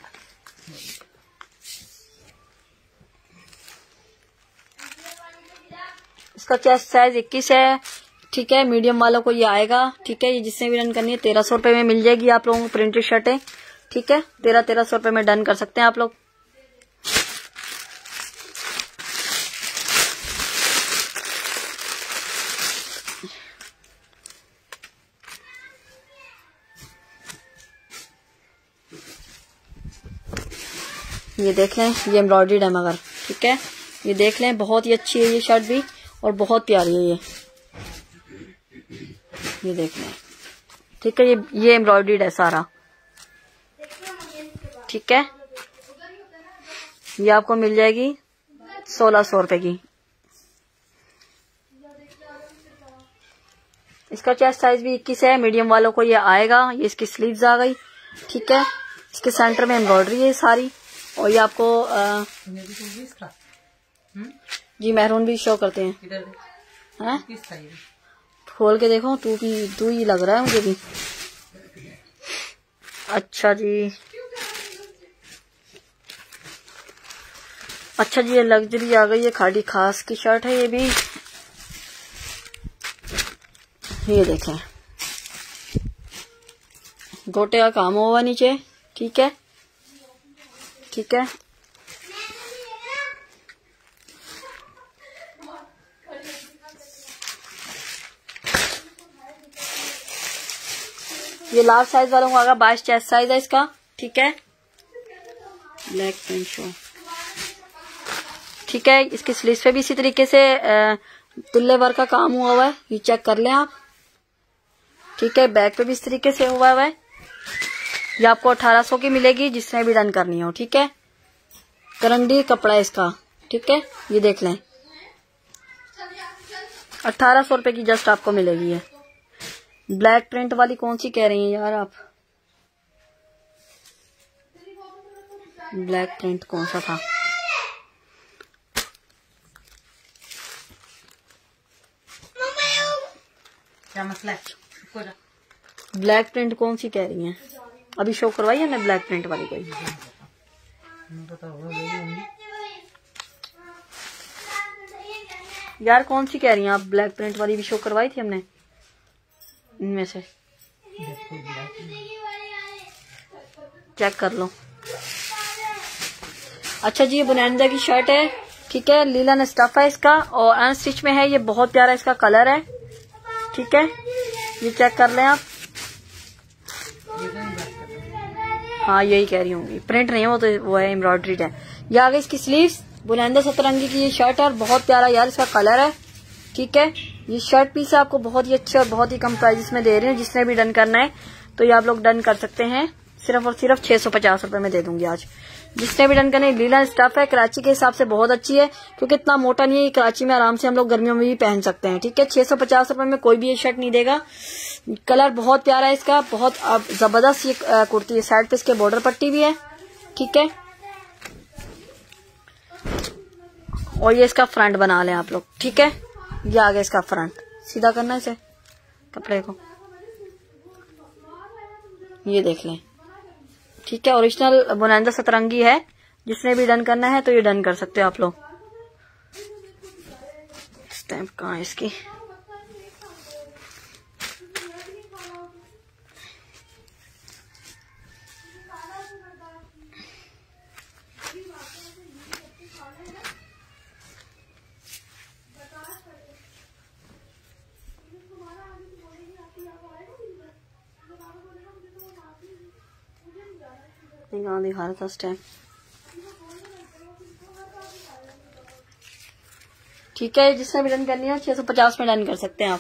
S1: इसका चेस्ट साइज इक्कीस है। ठीक है, मीडियम वालों को ये आएगा। ठीक है, ये जिसने भी रन करनी है तेरह सौ रुपए में मिल जाएगी आप लोगों को प्रिंटेड शर्टें। ठीक है, तेरह तेरह सौ रुपए में डन कर सकते हैं आप लोग। ये देख लें, ये एम्ब्रॉयडरी है मगर। ठीक है, ये देख लें, बहुत ही अच्छी है ये शर्ट भी, और बहुत प्यारी है ये ये देख लें। ठीक है, ये ये एम्ब्रॉयडरी है सारा। ठीक है, ये आपको मिल जाएगी सोलह सौ रुपए की। इसका चेस्ट साइज भी इक्कीस है। मीडियम वालों को ये आएगा। ये इसकी स्लीव्स आ गई। ठीक है, इसके सेंटर में एम्ब्रॉयडरी है सारी, और ये आपको आ, जी मैरून भी शो करते हैं। हैं? खोल के देखो, तू भी तू ही लग रहा है मुझे भी। अच्छा जी, अच्छा जी, ये लग्जरी आ गई है। खाड़ी खास की शर्ट है ये भी। ये देखें, गोटे का काम होगा नीचे। ठीक है, ठीक है, ये लार्ज साइज वालों को आएगा, बाईस चेस्ट साइज है इसका, ठीक है। ब्लैक प्रिंट शो, ठीक है। इसकी स्लीव्स पे भी इसी तरीके से तिल्ले वर्क का काम हुआ हुआ है, ये चेक कर लें आप, ठीक है। बैक पे भी इस तरीके से हुआ हुआ है। ये आपको अठारह सौ की मिलेगी जिसने भी डन करनी हो, ठीक है। करंडी कपड़ा है इसका, ठीक है। ये देख लें, अठारह सौ रुपए की जस्ट आपको मिलेगी है। ब्लैक प्रिंट वाली कौन सी कह रही हैं यार आप? ब्लैक प्रिंट कौन सा था?
S2: क्या मसला है?
S1: ब्लैक प्रिंट कौन सी कह रही हैं? अभी शो करवाई है ना ब्लैक प्रिंट वाली कोई? यार कौन सी कह रही हैं आप? ब्लैक प्रिंट वाली भी शो करवाई थी हमने इनमें से, चेक कर लो। अच्छा जी, ये बुनैंदा की शर्ट है, ठीक है। लीलन स्टफ है इसका और अनस्टिच में है। ये बहुत प्यारा इसका कलर है, ठीक है। ये चेक कर लें आप। हाँ यही कह रही होंगी, प्रिंट नहीं है वो, तो वो है एम्ब्रॉयडरीड है। ये आ गई इसकी स्लीव्स, बुनैंदा सतरंगी की ये शर्ट है और बहुत प्यारा यार इसका कलर है, ठीक है। ये शर्ट पीस आपको बहुत ही अच्छे और बहुत ही कम प्राइस में दे रही हूँ। जिसने भी डन करना है तो ये आप लोग डन कर सकते हैं, सिर्फ और सिर्फ छह सौ पचास रुपए में दे दूंगी आज। जिसने भी डन करना है, लीलन स्टफ है, कराची के हिसाब से बहुत अच्छी है क्योंकि इतना मोटा नहीं है। कराची में आराम से हम लोग गर्मियों में भी पहन सकते हैं, ठीक है। छह सौ पचास रुपए में कोई भी ये शर्ट नहीं देगा। कलर बहुत प्यारा है इसका, बहुत जबरदस्त ये कुर्ती है। साइड पे इसके बॉर्डर पट्टी भी है, ठीक है। और ये इसका फ्रंट बना लें आप लोग, ठीक है। ये आ गया इसका फ्रंट, सीधा करना है इसे कपड़े को, ये देख लें, ठीक है। ओरिजिनल बुनैंदा सतरंगी है। जिसने भी डन करना है तो ये डन कर सकते हो आप लोग। स्टैम्प कहाँ है इसकी? यहाँ दिखा रहा था स्टैम्प, ठीक है। जिसने भी डन करनी है छह सौ पचास में डन कर सकते हैं आप।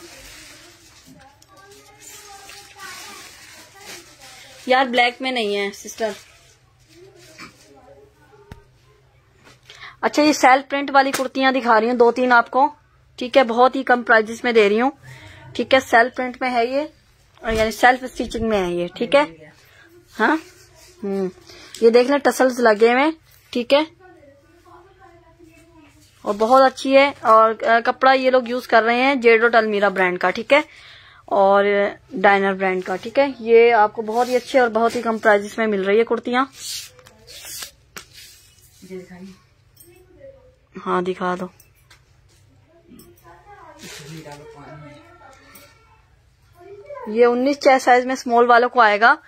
S1: यार ब्लैक में नहीं है सिस्टर। अच्छा, ये सेल्फ प्रिंट वाली कुर्तियां दिखा रही हूँ दो तीन आपको, ठीक है। बहुत ही कम प्राइजेस में दे रही हूँ, ठीक है। सेल्फ प्रिंट में है ये, और यानी सेल्फ स्टिचिंग में है ये, ठीक है। हाँ हम्म ये देख लें, टसल्स लगे हुए, ठीक है। और बहुत अच्छी है। और कपड़ा ये लोग यूज कर रहे हैं जेडो टलमीरा ब्रांड का, ठीक है, और डायनर ब्रांड का, ठीक है। ये आपको बहुत ही अच्छे और बहुत ही कम प्राइसेस में मिल रही है कुर्तियां। हाँ दिखा दो। ये उन्नीस चेस्ट साइज में स्मॉल वालों को आएगा।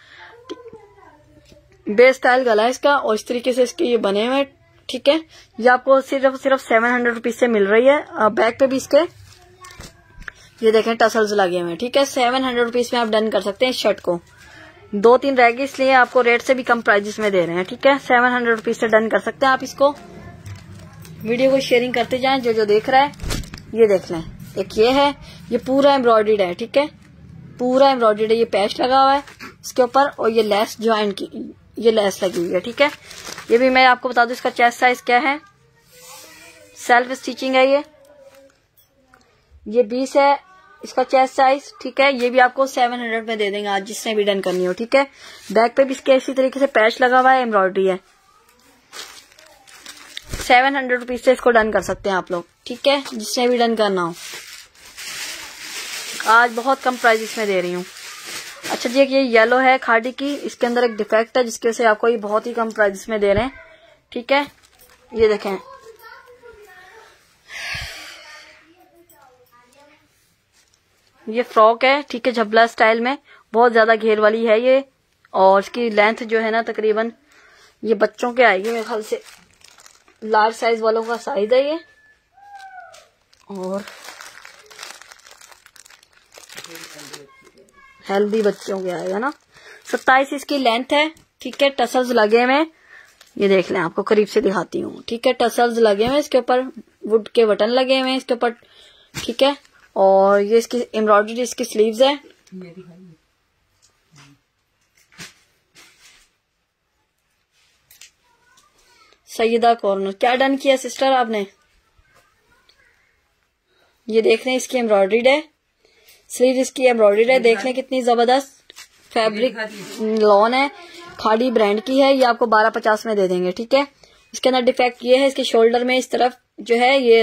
S1: बेस स्टाइल गला है इसका और इस तरीके से इसके ये बने हुए, ठीक है। ये आपको सिर्फ सिर्फ सेवन हंड्रेड रुपीज से मिल रही है। बैक पे भी इसके ये देखें टसल्स लगे हुए हैं, ठीक है। सेवन हंड्रेड रुपीज में आप डन कर सकते हैं इस शर्ट को। दो तीन रह गए इसलिए आपको रेट से भी कम प्राइजेस में दे रहे हैं, ठीक है। सेवन हंड्रेड रुपीज से डन कर सकते हैं आप इसको। वीडियो को शेयरिंग करते जाएं, जो जो देख रहा है ये देख लें। एक ये है, ये पूरा एम्ब्रॉयडर्ड है, ठीक है, पूरा एम्ब्रॉयडर्ड है। ये पैच लगा हुआ है इसके ऊपर और ये लेस ज्वाइन की ये लेस लगी हुई है, ठीक है। ये भी मैं आपको बता दूं इसका चेस्ट साइज क्या है। सेल्फ स्टिचिंग है ये ये बीस है इसका चेस्ट साइज, ठीक है। ये भी आपको सेवन हंड्रेड में दे देंगे आज, जिसने भी डन करनी हो, ठीक है। बैक पे भी इसके इसी तरीके से पैच लगा हुआ है, एम्ब्रॉयडरी है। सेवन हंड्रेड रुपीज से इसको डन कर सकते हैं आप लोग, ठीक है। जिसने भी डन करना हो, आज बहुत कम प्राइजेस में दे रही हूँ। अच्छा जी, ये येलो है खादी की, इसके अंदर एक डिफेक्ट है जिसके से आपको ये बहुत ही कम प्राइस में दे रहे हैं, ठीक है। ये देखें, ये फ्रॉक है, ठीक है, झबला स्टाइल में, बहुत ज्यादा घेर वाली है ये। और इसकी लेंथ जो है ना तकरीबन ये बच्चों के आएगी मेरे ख्याल से, लार्ज साइज वालों का साइज है ये। और हेल्दी बच्चों के आएगा ना। सत्ताईस इसकी लेंथ है, ठीक है। टसल्स लगे हुए, ये देख लें, आपको करीब से दिखाती हूँ, ठीक है। टसल्स लगे हुए इसके ऊपर, वुड के बटन लगे हुए हैं इसके ऊपर, ठीक है। और ये इसकी एम्ब्रॉयडरी, इसकी स्लीव्स है। सैयदा कॉर्नर, क्या डन किया सिस्टर आपने? ये देख रहे हैं, इसकी एम्ब्रॉयडरी है, स्लीव इसकी एम्ब्रॉयडरी है, देख लें कितनी जबरदस्त फैब्रिक लॉन है, खाड़ी ब्रांड की है। ये आपको बारह पचास में दे देंगे, ठीक है। इसके अंदर डिफेक्ट ये है, इसके शोल्डर में इस तरफ जो है ये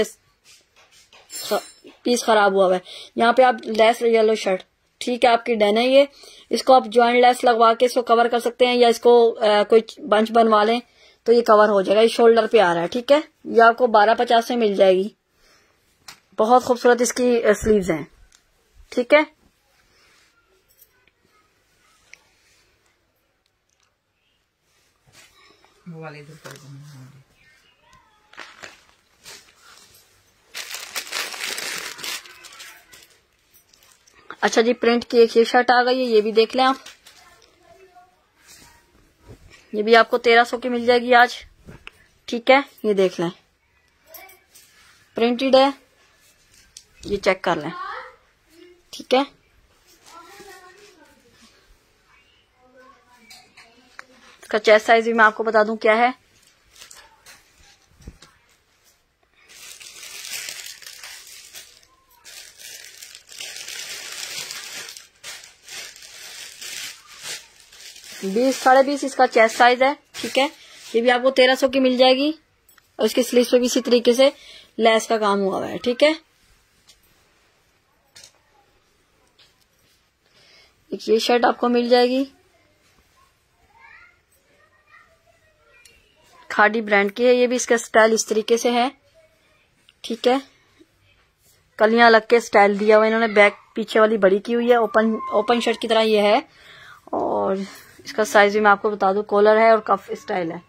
S1: पीस खराब हुआ है। यहाँ पे आप लेस येलो शर्ट, ठीक है, आपकी डन है ये। इसको आप ज्वाइंट लेस लगवा के इसको कवर कर सकते हैं, या इसको आ, कोई बंच बनवा लें तो ये कवर हो जाएगा। ये शोल्डर पे आ रहा है, ठीक है। ये आपको बारह पचास में मिल जाएगी। बहुत खूबसूरत इसकी स्लीव्स हैं, ठीक है।
S2: वाले इधर कर दूंगी।
S1: अच्छा जी, प्रिंट की एक ये शर्ट आ गई है, ये भी देख लें आप। ये भी आपको तेरह सौ की मिल जाएगी आज, ठीक है। ये देख लें, प्रिंटेड है, ये चेक कर लें, ठीक है। इसका चेस्ट साइज भी मैं आपको बता दूं क्या है। बीस साढ़े बीस इसका चेस्ट साइज है, ठीक है। ये भी आपको तेरह सौ की मिल जाएगी, और इसके स्लीव्स पे भी इसी तरीके से लेस का काम हुआ हुआ है, ठीक है। एक ये शर्ट आपको मिल जाएगी, खाड़ी ब्रांड की है, ये भी इसका स्टाइल इस तरीके से है, ठीक है। कलियां लग के स्टाइल दिया हुआ इन्होंने, बैक पीछे वाली बड़ी की हुई है, ओपन ओपन शर्ट की तरह ये है। और इसका साइज भी मैं आपको बता दूं, कॉलर है और कफ स्टाइल है।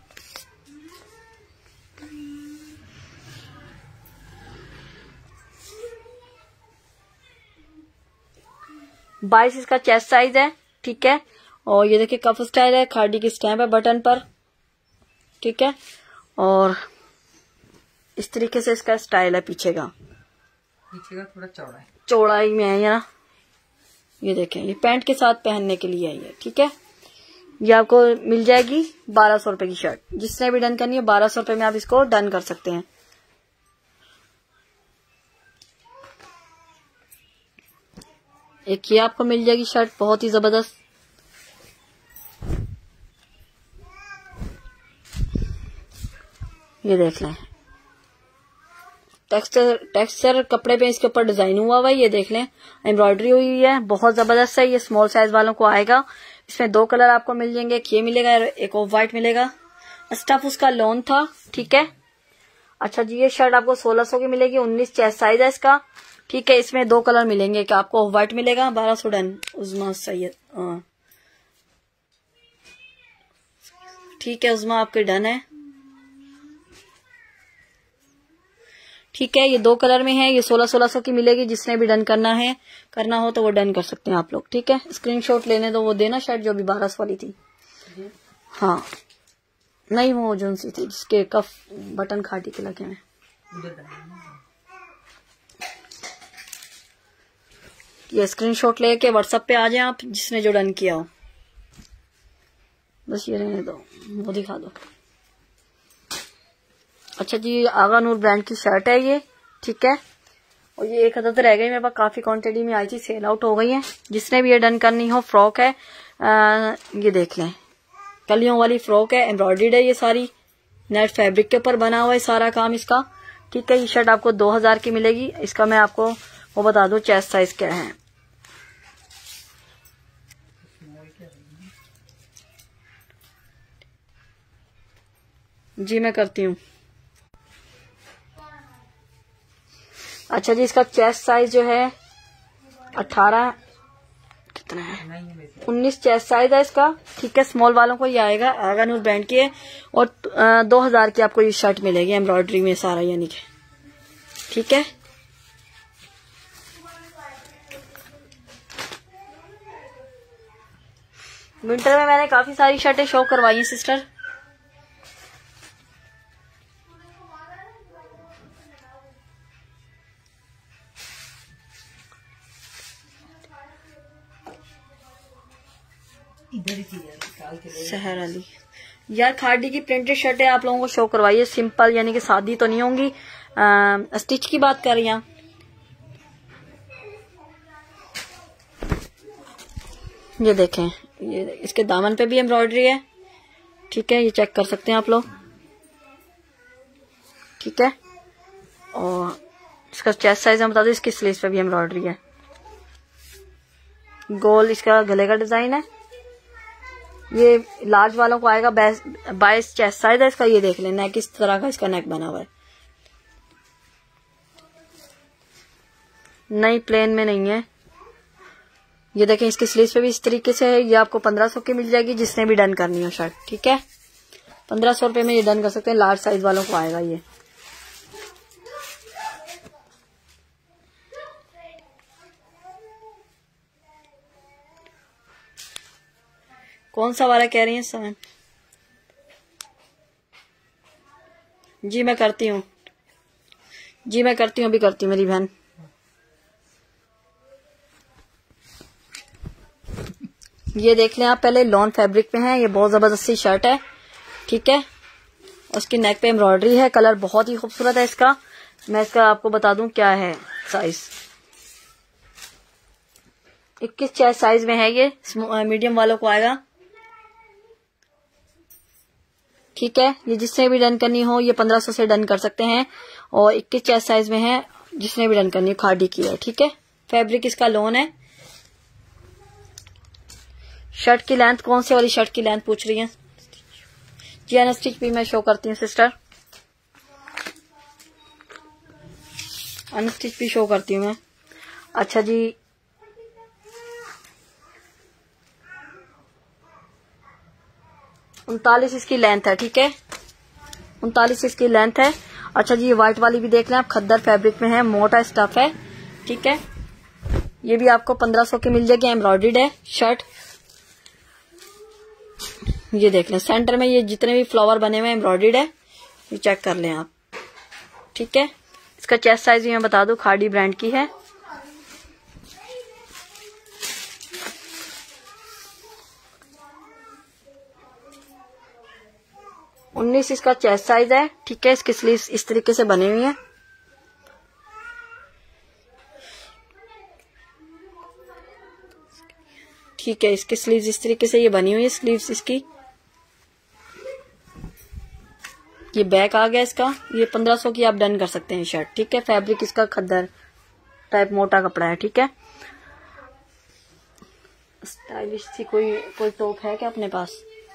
S1: बाईस इसका चेस्ट साइज है, ठीक है। और ये देखिए कफ स्टाइल है, खाड़ी की स्टैम्प है बटन पर, ठीक है। और इस तरीके से इसका स्टाइल है पीछे का।
S2: पीछे का थोड़ा चौड़ा है,
S1: चौड़ाई में है ना, ये देखें, ये पैंट के साथ पहनने के लिए है ये, ठीक है। ये आपको मिल जाएगी बारह सौ रुपए की शर्ट। जिसने भी डन करनी है बारह सौ रुपए में आप इसको डन कर सकते हैं। एक ये आपको मिल जाएगी शर्ट, बहुत ही जबरदस्त, ये देख लें, टेक्सचर टेक्सचर कपड़े पे इसके ऊपर डिजाइन हुआ हुआ है, ये देख लें, एम्ब्रॉयडरी हुई हुई है, बहुत जबरदस्त है। ये स्मॉल साइज वालों को आएगा। इसमें दो कलर आपको मिल जाएंगे, एक ये मिलेगा, एक ऑफ व्हाइट मिलेगा। स्टफ उसका लॉन था, ठीक है। अच्छा जी, ये शर्ट आपको सोलह सौ की मिलेगी, उन्नीस चेस्ट साइज है इसका, ठीक है। इसमें दो कलर मिलेंगे, कि आपको ऑफ व्हाइट मिलेगा, बारह सौ डन, उज़मा सैयद, ठीक है। उज़मा आपके डन है, ठीक है। ये दो कलर में है, ये सोलह सोलह सौ की मिलेगी। जिसने भी डन करना है करना हो तो वो डन कर सकते हैं आप लोग, ठीक है। स्क्रीनशॉट लेने दो, वो देना शर्ट जो भी बारह सौ वाली थी, हाँ नहीं, वो जो सी थी जिसके कफ बटन खाटी के लगे हैं। ये स्क्रीनशॉट लेके व्हाट्सएप पे आ जाए आप, जिसने जो डन किया हो। बस ये रहने दो, वो दिखा दो। अच्छा जी, आगा नूर ब्रांड की शर्ट है ये, ठीक है। और ये एक अदद रह गई मेरे पास, काफी क्वांटिटी में आई थी, सेल आउट हो गई है। जिसने भी ये डन करनी हो, फ्रॉक है, आ, ये देख लें, कलियों वाली फ्रॉक है, एम्ब्रॉयडर्ड है, ये सारी नेट फैब्रिक के ऊपर बना हुआ है सारा काम इसका, ठीक है। ये शर्ट आपको दो हजार की मिलेगी। इसका मैं आपको वो बता दूं चेस्ट साइज क्या है। जी मैं करती हूँ। अच्छा जी, इसका चेस्ट साइज जो है अठारह कितना है, उन्नीस चेस्ट साइज है इसका, ठीक है। स्मॉल वालों को ये आएगा, आगा नूर ब्रांड की है। और दो हजार की आपको ये शर्ट मिलेगी एम्ब्रॉयडरी में सारा, यानी कि, ठीक है। विंटर में मैंने काफी सारी शर्टें शो करवाई हैं सिस्टर। सहर अली यार खादी की प्रिंटेड शर्टें आप लोगों को शो करवाइए, सिंपल यानी कि सादी तो नहीं होंगी। आ, स्टिच की बात कर रही हैं। ये देखें, ये इसके दामन पे भी एम्ब्रॉयडरी है, ठीक है, ये चेक कर सकते हैं आप लोग, ठीक है। और इसका चेस्ट साइज हम बता दें, इसकी स्लीव्स पे भी एम्ब्रॉयडरी है। गोल इसका गले का डिजाइन है। ये लार्ज वालों को आएगा बाईस चेस्ट साइज है इसका। ये देख लें नेक, इस तरह का इसका नेक बना हुआ है, नहीं प्लेन में नहीं है। ये देखें इसकी स्लीव्स पे भी इस तरीके से है। ये आपको पंद्रह सौ की मिल जाएगी जिसने भी डन करनी हो शर्ट, ठीक है। पंद्रह सौ रुपए में ये डन कर सकते हैं। लार्ज साइज वालों को आएगा ये। कौन सा वाला कह रही हैं समय? जी मैं करती हूँ, जी मैं करती हूँ, अभी करती हूँ मेरी बहन। ये देख लें आप, पहले लॉन फैब्रिक में है। ये बहुत जबरदस्त सी शर्ट है, ठीक है। उसकी नेक पे एम्ब्रॉयडरी है। कलर बहुत ही खूबसूरत है इसका। मैं इसका आपको बता दूं क्या है साइज। इक्कीस चेस्ट साइज में है ये। मीडियम वालों को आएगा, ठीक है। ये जिसने भी डन करनी हो ये पंद्रह सौ से डन कर सकते हैं। और इक्कीस चेस्ट साइज में है, जिसने भी डन करनी हो। खादी की है, ठीक है। फैब्रिक इसका लॉन है। शर्ट की लेंथ, कौन सी वाली शर्ट की लेंथ पूछ रही हैं? जी अनस्टिच भी मैं शो करती हूँ सिस्टर, अनस्टिच भी शो करती हूँ मैं। अच्छा जी, उनतालीस इसकी लेंथ है, ठीक है। उनतालीस इसकी लेंथ है। अच्छा जी, ये व्हाइट वाली भी देख लें आप, खद्दर फैब्रिक में है, मोटा स्टफ है, ठीक है। ये भी आपको पंद्रह सौ की मिल जाएगी। एम्ब्रॉयडर्ड है शर्ट। ये देख लें सेंटर में ये जितने भी फ्लावर बने हुए एम्ब्रॉयडर्ड है, ये चेक कर लें आप, ठीक है। इसका चेस्ट साइज भी मैं बता दूं, खादी ब्रांड की है। उन्नीस इसका चेस्ट साइज है, ठीक है। इसकी स्लीव्स इस तरीके से बनी हुई है, ठीक है। इसकी स्लीव्स इस तरीके से ये बनी हुई है, स्लीव्स इसकी। ये बैक आ गया इसका। ये पंद्रह सौ की आप डन कर सकते हैं शर्ट, ठीक है। फैब्रिक इसका खद्दर टाइप मोटा कपड़ा है, ठीक है। स्टाइलिश सी कोई कोई टॉप है क्या अपने पास?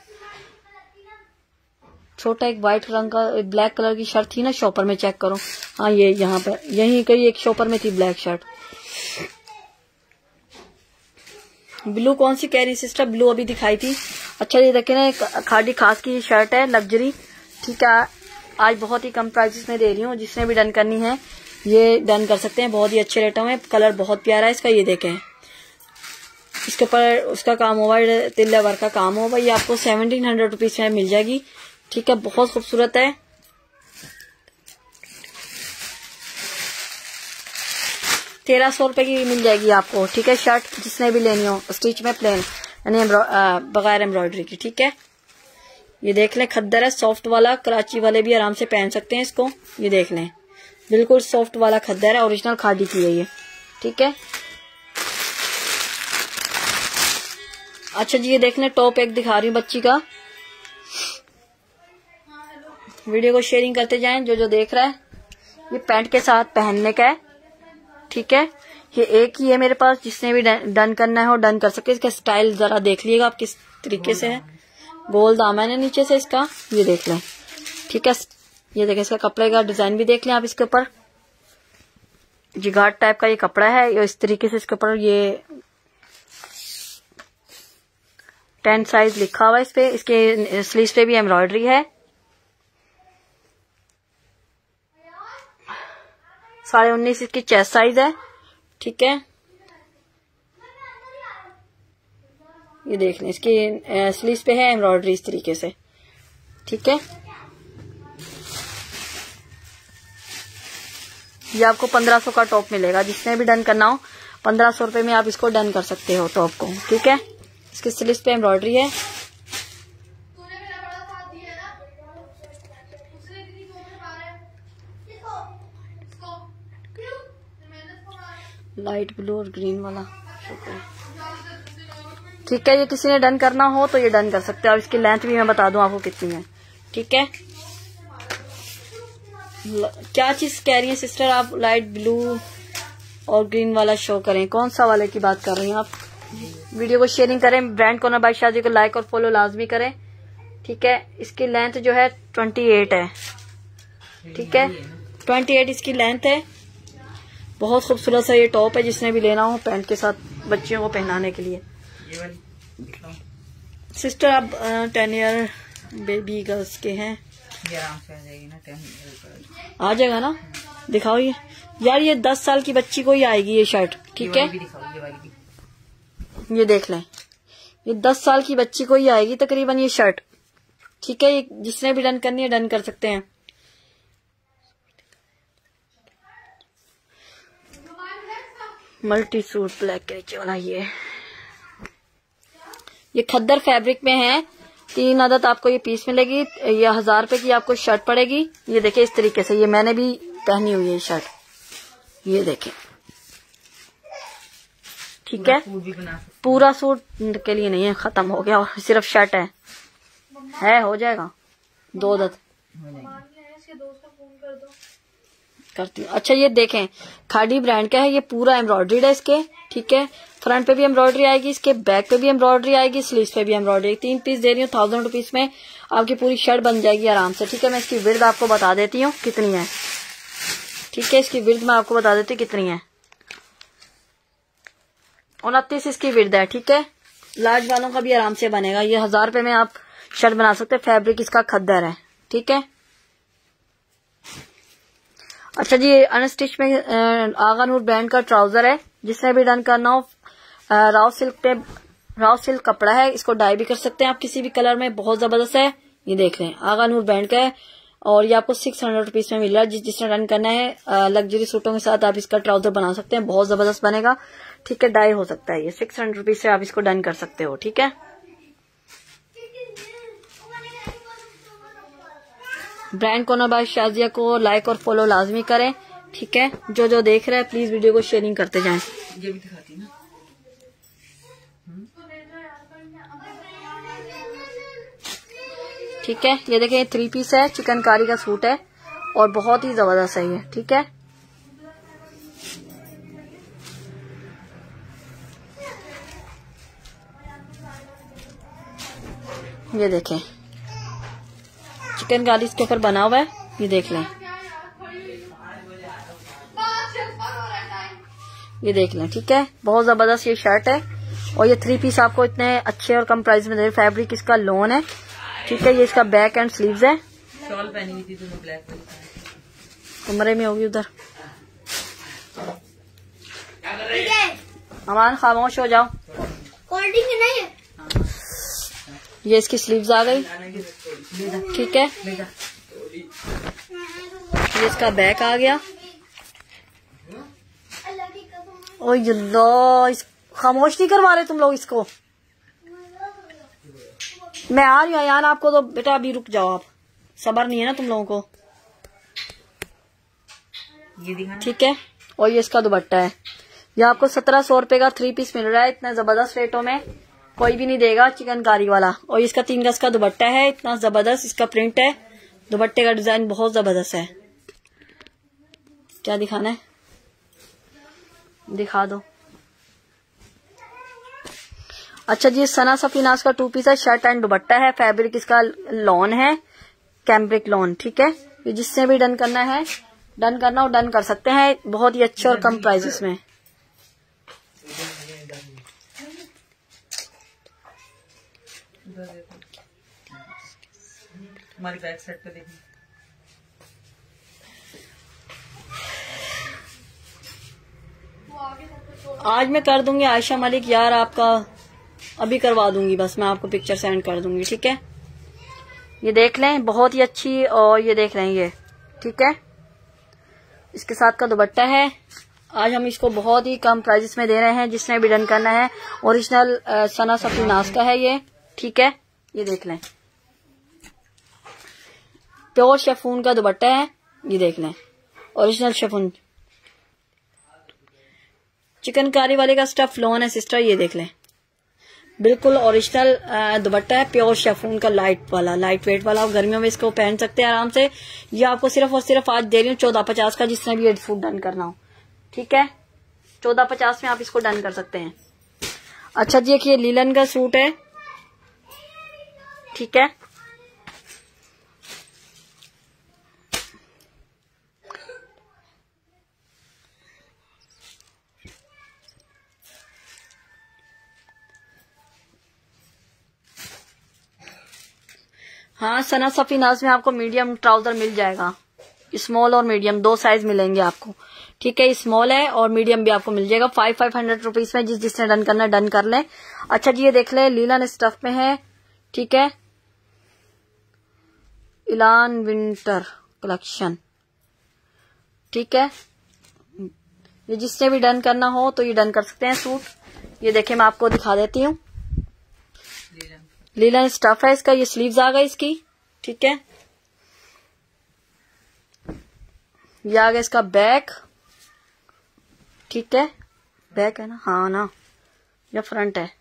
S1: छोटा एक व्हाइट रंग का ब्लैक कलर की शर्ट थी ना शॉपर में, चेक करो। हाँ ये यहाँ पर यही कहीं एक शॉपर में थी ब्लैक शर्ट। ब्लू कौन सी कह रही सिस्टर? ब्लू अभी दिखाई थी। अच्छा ये देखे ना, एक खादी खास की शर्ट है, लग्जरी, ठीक है। आज बहुत ही कम प्राइसेस में दे रही हूँ। जिसने भी डन करनी है ये डन कर सकते हैं, बहुत ही अच्छे रेटों में। कलर बहुत प्यारा है इसका। ये देखें, इसके ऊपर उसका काम हुआ है, तिल्ला वर्क का काम हुआ। ये आपको सेवनटीन हंड्रेड रुपीज में मिल जाएगी, ठीक है। बहुत खूबसूरत है। तेरह सौ रुपए की मिल जाएगी आपको, ठीक है। शर्ट जिसने भी लेनी हो, स्टिच में प्लेन यानी बगैर एम्ब्रॉयडरी की, ठीक है। ये देख लें, खद्दर है सॉफ्ट वाला। कराची वाले भी आराम से पहन सकते हैं इसको। ये देख लें, बिल्कुल सॉफ्ट वाला खद्दर है, ओरिजिनल खादी की है ये, ठीक है। अच्छा जी, ये देख लें, टॉप एक दिखा रही हूँ बच्ची का। वीडियो को शेयरिंग करते जाएं जो जो देख रहा है। ये पैंट के साथ पहनने का है, ठीक है। ये एक ही है मेरे पास, जिसने भी डन करना हो डन कर सकते। इसका स्टाइल जरा देख लीजिएगा आप किस तरीके से है। गोल दामन है नीचे से इसका, ये देख लें, ठीक है। ये देखें, इसका कपड़े का डिजाइन भी देख लें आप। इसके ऊपर जिगाट टाइप का ये कपड़ा है, ये इस तरीके से इसके ऊपर ये टेन साइज लिखा हुआ है इस पे। इसके स्लीव्स पे भी एम्ब्रॉयडरी है। साढ़े उन्नीस इसकी चेस्ट साइज है, ठीक है। ये देख लें, इसकी स्लीव्स पे है एम्ब्रॉयडरी इस तरीके से, ठीक है। ये आपको पंद्रह सौ का टॉप मिलेगा। जिसने भी डन करना हो पंद्रह सौ रुपए में आप इसको डन कर सकते हो टॉप को, ठीक है। इसकी स्लीव्स पे एम्ब्रॉयडरी है। लाइट ब्लू और ग्रीन वाला, ठीक है। ये किसी ने डन करना हो तो ये डन कर सकते हैं। और इसकी लेंथ भी मैं बता दूं आपको कितनी है, ठीक है। क्या चीज कह रही है सिस्टर आप? लाइट ब्लू और ग्रीन वाला शो करें। कौन सा वाले की बात कर रही हैं आप? वीडियो को शेयरिंग करें, ब्रांड कॉर्नर बाय शाजी को लाइक और फॉलो लाजमी करें, ठीक है। इसकी लेंथ जो है ट्वेंटी एट है, ठीक है। ट्वेंटी एट इसकी लेंथ है। बहुत खूबसूरत सा ये टॉप है, जिसने भी लेना हो पैंट के साथ बच्चियों को पहनाने के लिए।
S2: ये वाली
S1: सिस्टर आप टेन ईयर बेबी गर्ल्स के हैं,
S2: ये आराम से आ जाएगी ना, टेन
S1: आ जाएगा ना। दिखाओ ये यार, ये दस साल की बच्ची को ही आएगी ये शर्ट, ठीक है।
S2: भी दिखाओ, ये वाली भी।
S1: ये देख लें, ये दस साल की बच्ची को ही आएगी तकरीबन ये शर्ट, ठीक है। ये जिसने भी डन करनी है डन कर सकते हैं। मल्टी सूट ब्लैक के नीचे वाला ये ये खद्दर फैब्रिक में है। तीन आदत आपको ये पीस मिलेगी। ये हजार रुपए की आपको शर्ट पड़ेगी। ये देखिए इस तरीके से, ये मैंने भी पहनी हुई है शर्ट, ये देखें, ठीक है। पूरा सूट के लिए नहीं है, खत्म हो गया, और सिर्फ शर्ट है है हो जाएगा दो आदत करती हूँ। अच्छा ये देखें, खाड़ी ब्रांड का है, ये पूरा एम्ब्रॉयडरी है इसके, ठीक है। फ्रंट पे भी एम्ब्रॉयडरी आएगी, इसके बैक पे भी एम्ब्रॉयडरी आएगी, स्लीव्स पे भी एम्ब्रॉयडरी। तीन पीस दे रही हूँ थाउजेंड रुपीज में, आपकी पूरी शर्ट बन जाएगी आराम से, ठीक है। मैं इसकी विड्थ आपको बता देती हूँ कितनी है, ठीक है। इसकी विड्थ मैं आपको बता देती हूँ कितनी है, उनतीस इसकी विड्थ है, ठीक है। लार्ज वालों का भी आराम से बनेगा। ये हजार रुपए में आप शर्ट बना सकते हैं। फैब्रिक इसका खद्दर है, ठीक है। अच्छा जी, अनस्टिच में आगा नूर ब्रांड का ट्राउजर है। जिसने भी डन करना हो, राव सिल्क पे राव सिल्क कपड़ा है, इसको डाई भी कर सकते हैं आप किसी भी कलर में, बहुत जबरदस्त है। ये देख रहे हैं, आगा नूर ब्रांड का है और ये आपको सिक्स हंड्रेड रुपीज में मिल रहा है। जिस जिसने डन करना है लग्जरी सूटों के साथ आप इसका ट्राउजर बना सकते हैं, बहुत जबरदस्त बनेगा, ठीक है। डाई हो सकता है, ये सिक्स हंड्रेड रुपीज से आप इसको डन कर सकते हो, ठीक है। ब्रांड कॉर्नर बाय शाजिया को लाइक और फॉलो लाजमी करें, ठीक है। जो जो देख रहे हैं प्लीज वीडियो को शेयरिंग करते जाएं।
S2: ये भी दिखाती ना,
S1: ठीक है। ये देखें, थ्री पीस है, चिकनकारी का सूट है और बहुत ही जबरदस्त है ये, ठीक है। ये देखें, चिकनकारी इसके ऊपर बना हुआ है, ये देख लें, ये देख लें, ठीक है। बहुत जबरदस्त ये शर्ट है और ये थ्री पीस आपको इतने अच्छे और कम प्राइस में दे। फैब्रिक इसका लॉन है, ठीक है। ये इसका बैक एंड स्लीव्स है।
S2: शॉल पहनी हुई थी तुमने ब्लैक कलर,
S1: कमरे में होगी उधर। अमान खामोश हो जाओ।
S3: कोल्ड ड्रिंक नहीं है।
S1: ये इसकी स्लीव्स आ गई, ठीक है। ये इसका बैक आ गया। ओ यल्ला, इस खामोश नहीं करवा रहे तुम लोग इसको। मैं आ रही हूँ यार, आपको तो बेटा अभी रुक जाओ, आप सबर नहीं है ना तुम लोगों को,
S2: ये दिखाना,
S1: ठीक है। और ये इसका दुपट्टा है, ये आपको सत्रह सौ रुपए का थ्री पीस मिल रहा है। इतना जबरदस्त रेटों में कोई भी नहीं देगा, चिकनकारी वाला। और इसका तीन गज का दुपट्टा है, इतना जबरदस्त इसका प्रिंट है, दुपट्टे का डिजाइन बहुत जबरदस्त है। क्या दिखाना है, दिखा दो। अच्छा जी, सना सफीनास का टू पीस है, शर्ट एंड दुपट्टा है। फैब्रिक इसका लॉन है, कैम्ब्रिक लॉन, ठीक है। ये जिससे भी डन करना है, डन करना हो डन कर सकते हैं, बहुत ही अच्छे और कम प्राइसेस में।
S2: हमारी बैक साइड पे देखिए,
S1: आज मैं कर दूंगी आयशा मलिक यार आपका अभी करवा दूंगी, बस मैं आपको पिक्चर सेंड कर दूंगी, ठीक है। ये देख लें, बहुत ही अच्छी, और ये देख लें ये, ठीक है। इसके साथ का दुपट्टा है। आज हम इसको बहुत ही कम प्राइसेस में दे रहे हैं, जिसने भी डन करना है। ओरिजिनल सना सफीनाज का है ये, ठीक है। ये देख लें, प्योर शेफून का दुपट्टा है, ये देख लें, ओरिजिनल शेफून। चिकनकारी वाले का स्टफ लोन है सिस्टर, ये देख लें, बिल्कुल ओरिजिनल दुपट्टा है, प्योर शेफून का, लाइट वाला, लाइट वेट वाला। आप गर्मियों में इसको पहन सकते हैं आराम से। ये आपको सिर्फ और सिर्फ आज दे रही हूँ चौदह पचास का, जिसने भी ये सूट डन करना हो, ठीक है। चौदह पचास में आप इसको डन कर सकते हैं। अच्छा जी, ये लीलन का सूट है, ठीक है। हाँ, सना सफीनाज में आपको मीडियम ट्राउजर मिल जाएगा, स्मॉल और मीडियम दो साइज मिलेंगे आपको, ठीक है। स्मॉल है और मीडियम भी आपको मिल जाएगा फाइव फाइव हंड्रेड रुपीज में। जिस जिसने डन करना डन कर ले। अच्छा जी, ये देख ले, लीलन स्टफ में है, ठीक है। इलान विंटर कलेक्शन, ठीक है। ये जिसने भी डन करना हो तो ये डन कर सकते हैं सूट। ये देखे, मैं आपको दिखा देती हूँ, लीलन स्टफ है इसका। ये स्लीव्स आ गई इसकी, ठीक है। ये आ गया इसका बैक, ठीक है। बैक है ना, हाँ ना, या फ्रंट है,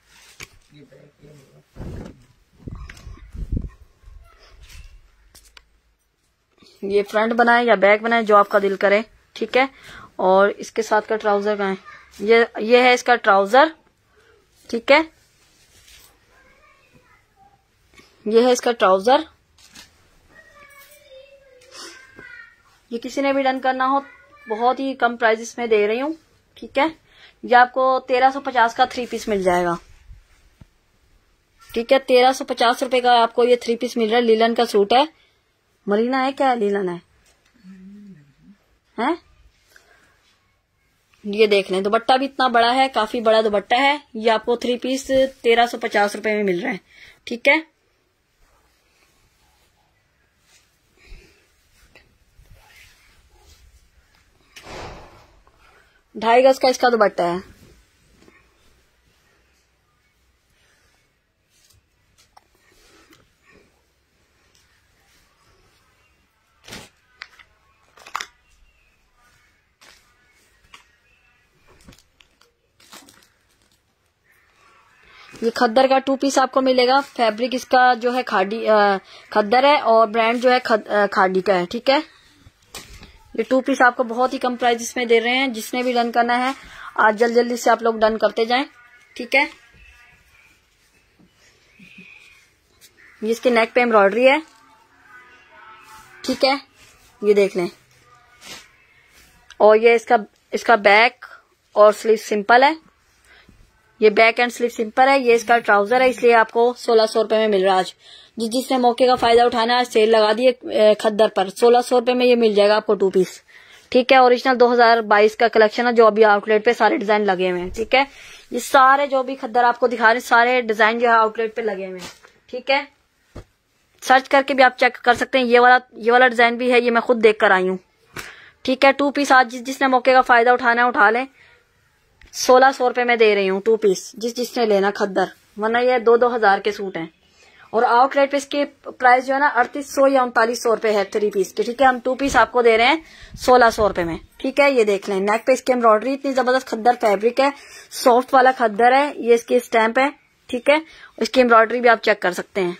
S1: ये फ्रंट बनाए या बैक बनाए, जो आपका दिल करे, ठीक है। और इसके साथ का ट्राउजर का है, ये ये है इसका ट्राउजर, ठीक है। ये है इसका ट्राउजर। ये किसी ने भी डन करना हो, बहुत ही कम प्राइसेस में दे रही हूँ, ठीक है। ये आपको तेरह सौ पचास का थ्री पीस मिल जाएगा, ठीक है। तेरह सौ पचास रुपए का आपको ये थ्री पीस मिल रहा है। लीलन का सूट है, मरीना है क्या, लीलन है, हैं? ये देख लें, दुपट्टा भी इतना बड़ा है, काफी बड़ा दुपट्टा है। ये आपको थ्री पीस तेरह सौ पचास रुपए में मिल रहा है, ठीक है। ढाई गज का इसका दुपट्टा है। ये खद्दर का टू पीस आपको मिलेगा। फैब्रिक इसका जो है खादी खद्दर है और ब्रांड जो है खद, खादी का है, ठीक है। ये टू पीस आपको बहुत ही कम प्राइस में दे रहे हैं। जिसने भी डन करना है आज जल्दी जल्दी से आप लोग डन करते जाएं, ठीक है। ये इसके नेक पे एम्ब्रॉयडरी है, ठीक है। ये देख लें, और ये इसका इसका बैक और स्लीव सिंपल है। ये बैक एंड स्लीव सिंपल है। ये इसका ट्राउजर है, इसलिए आपको सोलह सौ रुपए में मिल रहा है आज। जिस जिसने मौके का फायदा उठाना है, आज सेल लगा दी है खद्दर पर। सोलह सौ रुपए में ये मिल जाएगा आपको टू पीस, ठीक है। ओरिजिनल दो हज़ार बाईस का कलेक्शन है, जो अभी आउटलेट पे सारे डिजाइन लगे हुए हैं, ठीक है। ये सारे जो भी खद्दर आपको दिखा रहे हैं, सारे डिजाइन जो है आउटलेट पे लगे हुए हैं, ठीक है। सर्च करके भी आप चेक कर सकते हैं। ये वाला ये वाला डिजाइन भी है, ये मैं खुद देख कर आई हूँ, ठीक है। टू पीस आज जिस जिसने मौके का फायदा उठाना है उठा लें। सोलह सौ रुपए में दे रही हूँ टू पीस, जिस जिसने लेना खद्दर, वरना ये दो दो हजार के सूट हैं। और आउटलेट पे इसके प्राइस जो है ना अड़तीस सौ या उनतालीस सौ रुपए है थ्री पीस के, ठीक है। हम टू पीस आपको दे रहे हैं सोलह सौ रुपए में, ठीक है। ये देख लें, नेक पे इसकी एम्ब्रॉयडरी, इतनी जबरदस्त खद्दर फैब्रिक है, सॉफ्ट वाला खद्दर है। ये इसकी स्टैंप है, ठीक है। इसकी एम्ब्रॉयडरी भी आप चेक कर सकते हैं,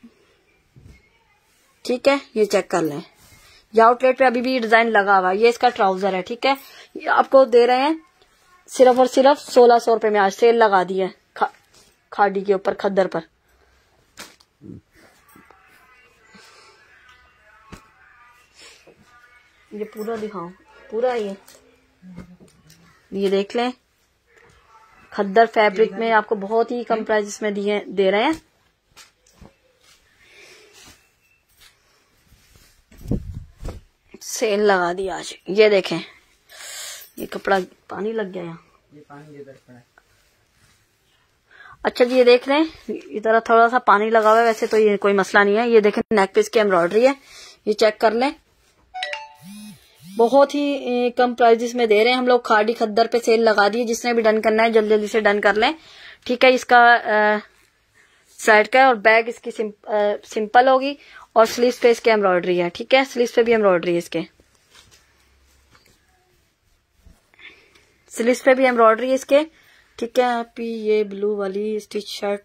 S1: ठीक है। ये चेक कर लें, ये आउटलेट पे अभी भी डिजाइन लगा हुआ है। ये इसका ट्राउजर है, ठीक है। ये आपको दे रहे हैं सिर्फ और सिर्फ सोलह सौ रुपए में। आज सेल लगा दी है खा, खादी के ऊपर खद्दर पर। ये पूरा दिखाओ, पूरा ये ये देख लें, खद्दर फैब्रिक में आपको बहुत ही कम प्राइस में दिए दे रहे हैं। सेल लगा दी आज। ये देखें, ये कपड़ा पानी लग गया यहाँ,
S2: ये पानी इधर पड़ा है।
S1: अच्छा जी, ये देख रहे हैं इधर थोड़ा सा पानी लगा हुआ है, वैसे तो ये कोई मसला नहीं है। ये देखें नेक पे इसकी एम्ब्रॉयडरी है, ये चेक कर लें। बहुत ही कम प्राइजेस में दे रहे हैं हम लोग। खाड़ी खद्दर पे सेल लगा दी है, जिसने भी डन करना है जल्दी जल्दी से डन कर लें। ठीक है, इसका साइड का है और बैग इसकी सिंप, आ, सिंपल होगी और स्लीव्स पे इसके एम्ब्रॉयडरी है। ठीक है, स्लीव्स पे भी एम्ब्रॉयडरी है, इसके स्लीव्स पे भी एम्ब्रॉयडरी है इसके। ठीक है, आप ये ब्लू वाली स्टिच शर्ट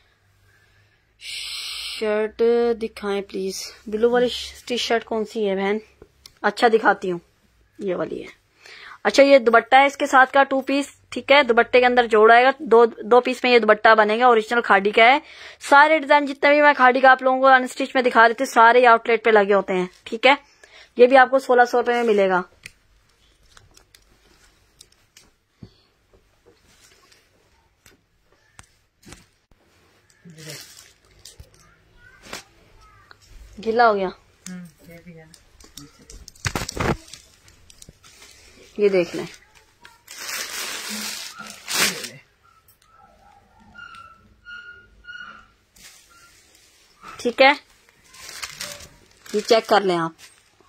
S1: शर्ट दिखाएं प्लीज। ब्लू वाली स्टिच शर्ट कौन सी है बहन? अच्छा दिखाती हूँ, ये वाली है। अच्छा, ये दुपट्टा है इसके साथ का टू पीस। ठीक है, दुपट्टे के अंदर जोड़ आएगा, दो दो पीस में ये दुपट्टा बनेगा। ओरिजिनल खाड़ी का है। सारे डिजाइन जितने भी मैं खाड़ी का आप लोगों को अनस्टिच में दिखा रही थी, सारे आउटलेट पे लगे होते हैं। ठीक है, ये भी आपको सोलह सौ रुपए में मिलेगा। गीला हो गया,
S2: ये भी है।
S1: ये देख लें। ठीक है, ये चेक कर लें आप।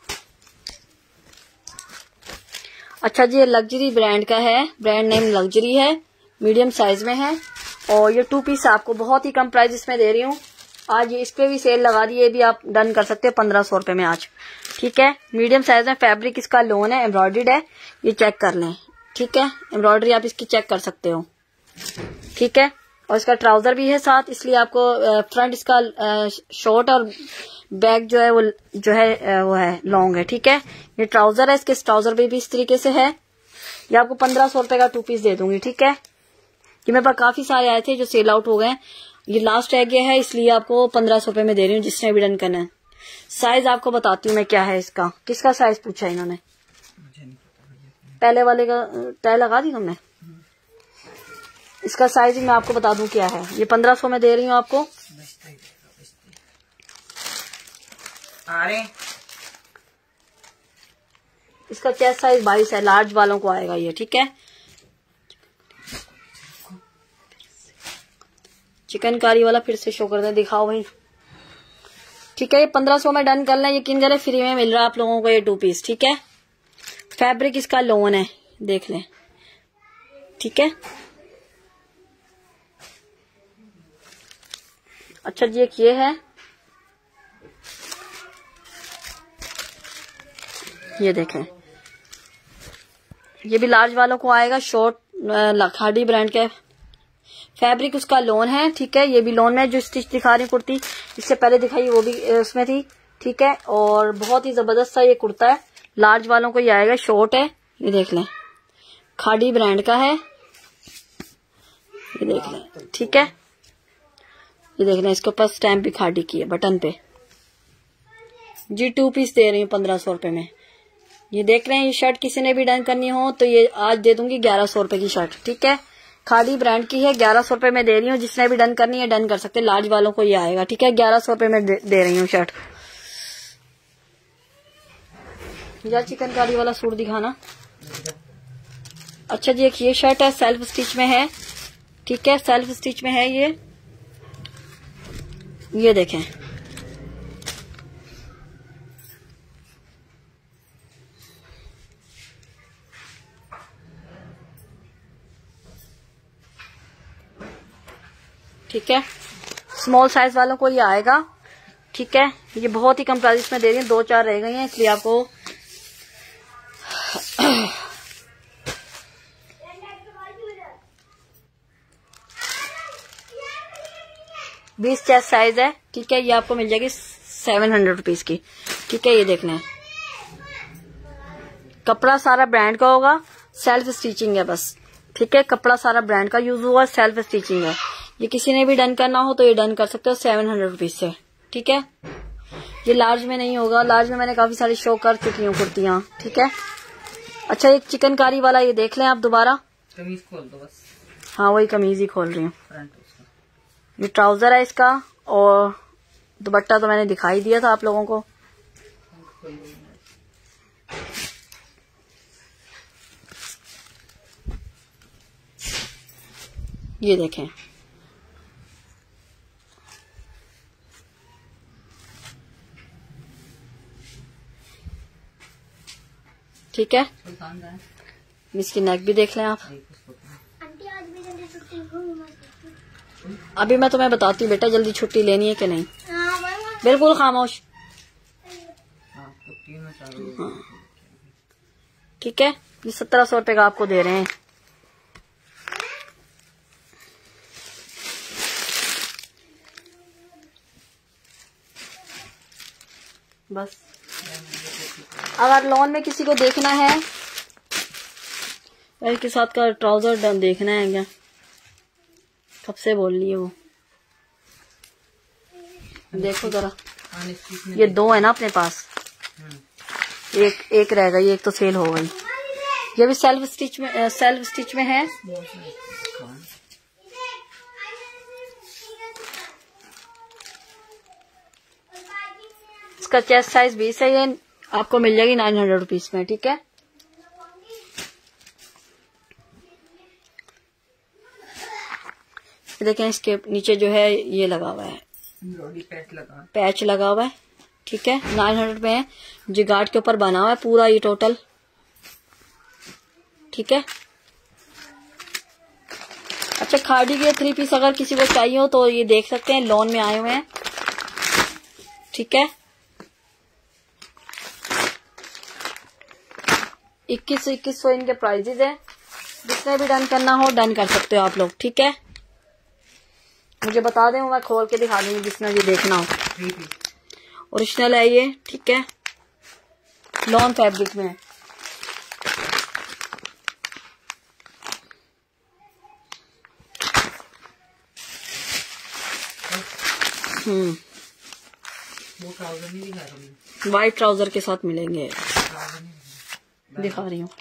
S1: अच्छा जी, ये लग्जरी ब्रांड का है, ब्रांड नेम लग्जरी है, मीडियम साइज में है और ये टू पीस आपको बहुत ही कम प्राइस में दे रही हूँ आज। ये इस पे भी सेल लगा दी है, भी आप डन कर सकते हो पंद्रह सौ रुपए में आज। ठीक है, मीडियम साइज में, फैब्रिक इसका लोन है, एम्ब्रॉयडर्ड है, ये चेक कर लें। ठीक है, एम्ब्रॉयडरी आप इसकी चेक कर सकते हो। ठीक है, और इसका ट्राउजर भी है साथ, इसलिए आपको फ्रंट इसका शॉर्ट और बैक जो है वो जो है वो है लॉन्ग है। ठीक है, ये ट्राउजर है, इसके ट्राउजर भी, भी इस तरीके से है। ये आपको पंद्रह सौ रुपए का टू पीस दे दूंगी। ठीक है, ये मेरे पास काफी सारे आए थे जो सेल आउट हो गए, ये लास्ट रह गया है, इसलिए आपको पंद्रह सौ रुपए में दे रही हूँ जिसने भी डन करना है। साइज आपको बताती हूँ मैं क्या है इसका। किसका साइज पूछा इन्होंने? पहले वाले का तय लगा दी तुमने? इसका साइज मैं आपको बता दूं क्या है। ये पंद्रह सौ में दे रही हूँ आपको।
S2: अरे
S1: इसका चेस्ट साइज बाईस है, लार्ज वालों को आएगा ये। ठीक है, चिकनकारी वाला फिर से शो कर दे, दिखाओ भाई। ठीक है, ये पंद्रह सौ में डन कर लें, यकीन करें फ्री में मिल रहा है आप लोगों को ये टू पीस। ठीक है, फैब्रिक इसका लोन है, देख लें। ठीक है, अच्छा जी, एक ये है, ये देखें, ये भी लार्ज वालों को आएगा, शॉर्ट खाड़ी ब्रांड का फैब्रिक उसका लोन है। ठीक है, ये भी लोन में जो स्टिच दिखा रही कुर्ती इससे पहले दिखाई वो भी उसमें थी। ठीक है, और बहुत ही जबरदस्त सा ये कुर्ता है, लार्ज वालों को ये आएगा, शॉर्ट है, ये देख लें, खाड़ी ब्रांड का है, ये देख लें। ठीक है, ये देख लें, इसके ऊपर स्टैम्प भी खाड़ी की है बटन पे जी। टू पीस दे रही हूँ पंद्रह सौ रुपए में। ये देख रहे हैं, ये शर्ट किसी ने भी डन करनी हो तो ये आज दे दूंगी ग्यारह सौ रुपए की शर्ट। ठीक है, खाड़ी ब्रांड की है, ग्यारह सौ रुपए में दे रही हूँ, जिसने भी डन करनी है डन कर सकते, लार्ज वालों को ये आएगा। ठीक है, ग्यारह सौ रुपए में दे, दे रही हूँ शर्ट। यार चिकनकारी वाला सूट दिखाना। अच्छा जी, एक ये शर्ट है, सेल्फ स्टिच में है। ठीक है, सेल्फ स्टिच में है ये ये देखें, ठीक है, स्मॉल साइज वालों को ये आएगा। ठीक है, ये बहुत ही कम प्राइस में दे रही हूँ, दो चार रह गई हैं इसलिए आपको बीस चेस्ट साइज है। ठीक है, ये आपको मिल जाएगी सेवन हंड्रेड रुपीज की। ठीक है, ये देखना है, कपड़ा सारा ब्रांड का होगा, सेल्फ स्टिचिंग है बस। ठीक है, कपड़ा सारा ब्रांड का यूज हुआ, सेल्फ स्टिचिंग है। ये किसी ने भी डन करना हो तो ये डन कर सकते हो सेवन हंड्रेड रुपीज से। ठीक है, ये लार्ज में नहीं होगा, लार्ज में मैंने काफी सारी शो कर चुकी हूँ कुर्तियां। ठीक है, अच्छा एक चिकनकारी वाला ये देख लें आप दोबारा।
S2: कमीज खोल दो बस।
S1: हाँ, वही कमीज ही खोल रही हूँ। ये ट्राउजर है इसका और दुपट्टा तो मैंने दिखाई दिया था आप लोगों को। ये देखें, ठीक है।
S2: सुल्तान का है।
S1: इसकी नेक भी देख लें आप।
S3: आंटी आज भी जल्दी छुट्टी हो।
S1: अभी मैं तुम्हें बताती हूँ बेटा, जल्दी छुट्टी लेनी है कि नहीं।
S3: हाँ मामा।
S1: बिल्कुल खामोश।
S2: हाँ,
S1: ठीक है, ये सत्रह सौ रुपए का आपको दे रहे हैं। बस अगर लोन में किसी को देखना है, इसके साथ का ट्राउजर देखना है क्या, कब से बोल रही है वो। देखो जरा, ये दो है ना अपने पास, एक एक रह गई, एक तो सेल हो गई। ये भी सेल्फ स्टिच में सेल्फ स्टिच में है। इसका चेस्ट साइज बीस है, ये आपको मिल जाएगी नाइन हंड्रेड रुपीज में। ठीक है, देखें इसके नीचे जो है ये लगा हुआ है,
S2: पैच लगा
S1: पैच लगा हुआ है। ठीक है, नाइन हंड्रेड में है, जिगार्ड के ऊपर बना हुआ है पूरा ये टोटल। ठीक है, अच्छा खाड़ी के थ्री पीस अगर किसी को चाहिए हो तो ये देख सकते हैं, लोन में आए हुए हैं। ठीक है, इक्कीस सौ इक्कीस सौ इनके प्राइजेज है। जिसने भी डन करना हो डन कर सकते हो आप लोग। ठीक है, मुझे बता दें, मैं खोल के दिखा दूंगी जिसने ये देखना हो। ओरिजिनल है ये। ठीक है, लॉन फैब्रिक में है। हम्म
S2: वो ट्राउजर नहीं दिखा रहा,
S1: व्हाइट ट्राउजर के साथ मिलेंगे, दिखा रही हूँ।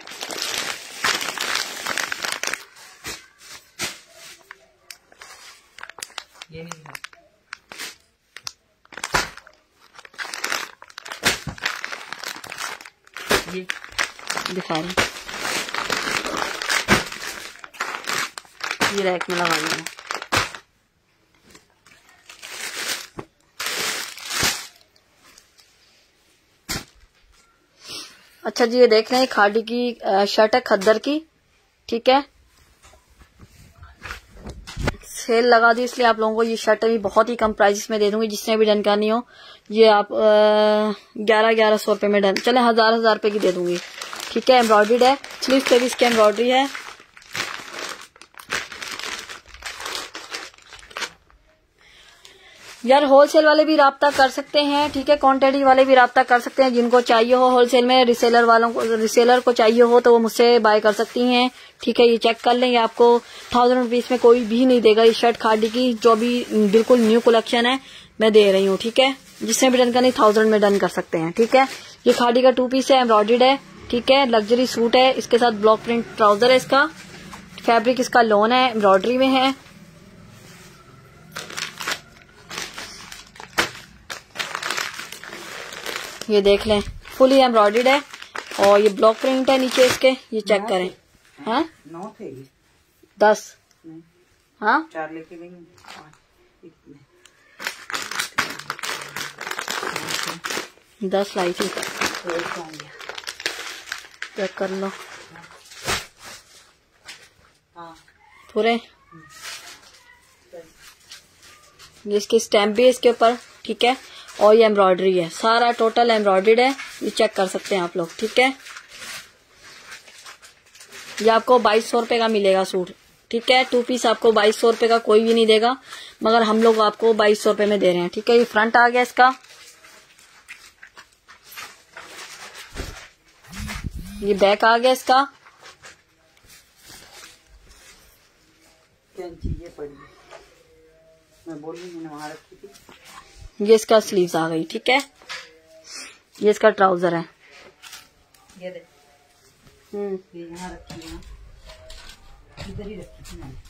S2: ये नहीं है, ये
S1: दिखा रही हूँ, ये रैक में लगा देना। अच्छा जी, ये देख रहे हैं खाड़ी की शर्ट है खद्दर की। ठीक है, सेल लगा दी इसलिए आप लोगों को ये शर्ट भी बहुत ही कम प्राइस में दे दूंगी। जिसने भी डन करनी हो ये आप ग्यारह ग्यारह सौ रुपए में डन, चले हजार हजार रुपए की दे दूंगी। ठीक है, एम्ब्रॉयडर्ड है, स्लीव पे भी इसकी एम्ब्रॉयडरी है। यार होलसेल वाले भी राब्ता कर सकते हैं। ठीक है, क्वांटिटी वाले भी राब्ता कर सकते हैं। जिनको चाहिए हो होलसेल में, रिसेलर वालों को रिसेलर को चाहिए हो तो वो मुझसे बाय कर सकती हैं। ठीक है, ये चेक कर लें, ये आपको थाउजेंड रुपीज में कोई भी नहीं देगा। ये शर्ट खाड़ी की जो भी बिल्कुल न्यू कलेक्शन है मैं दे रही हूँ। ठीक है, जिसमें भी डन करनी थाउजेंड में डन कर सकते हैं। ठीक है, ये खाड़ी का टू पीस है, एम्ब्रॉयडर्ड है। ठीक है, लग्जरी सूट है, इसके साथ ब्लॉक प्रिंट ट्राउजर है। इसका फैब्रिक इसका लॉन है, एम्ब्रॉयडरी में है। ये देख लें, फुली एम्ब्रॉयडर्ड है और ये ब्लॉक प्रिंट है नीचे इसके, ये चेक करें। हाँ,
S2: नौ थे ये,
S1: दस।
S2: नहीं,
S1: हाँ,
S2: चार लेके गई,
S1: दस लाई थी,
S2: तो एक तो होंगे।
S1: चेक कर लो
S2: हाँ,
S1: पूरे। ये इसकी स्टैम्प भी है इसके ऊपर। ठीक है, और ये एम्ब्रॉयडरी है, सारा टोटल एम्ब्रॉयडर्ड है, ये चेक कर सकते हैं आप लोग। ठीक है, ये आपको बाईस सौ रुपए का मिलेगा सूट। ठीक है, टू पीस आपको बाईस सौ रुपए का कोई भी नहीं देगा, मगर हम लोग आपको बाईस सौ रुपए में दे रहे हैं। ठीक है, ये फ्रंट आ गया इसका, ये बैक आ गया इसका।
S2: क्या चीजें पड़ी, मैं बोली मैंने वहां रखी थी।
S1: ये इसका स्लीव्स आ गई। ठीक है, ये इसका ट्राउजर है।
S2: ये दे,
S1: हम्म
S2: ये यहाँ रखी है, इधर ही रखी थी मैंने।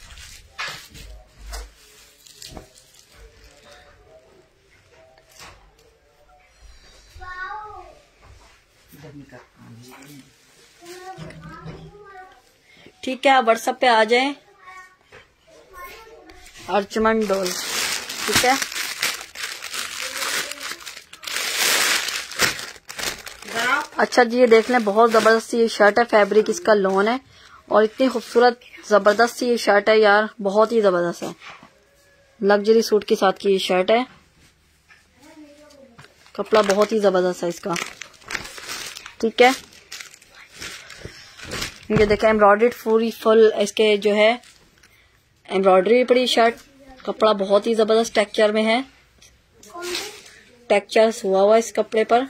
S2: इधर निकल।
S1: ठीक है, आप व्हाट्सएप पे आ जाएं, अर्चमन डोल। ठीक है,
S2: जरा
S1: अच्छा जी, ये देख लें, बहुत जबरदस्त ये शर्ट है, फैब्रिक इसका लॉन है और इतनी खूबसूरत जबरदस्त ये शर्ट है यार, बहुत ही जबरदस्त है। लग्जरी सूट के साथ की ये शर्ट है, कपड़ा बहुत ही जबरदस्त है इसका, ठीक है। ये देखें एम्ब्रॉयडर्ड पूरी फुल इसके जो है एम्ब्रॉयडरी पड़ी शर्ट, कपड़ा बहुत ही जबरदस्त टेक्सचर में है, टेक्सचर हुआ हुआ इस कपड़े पर।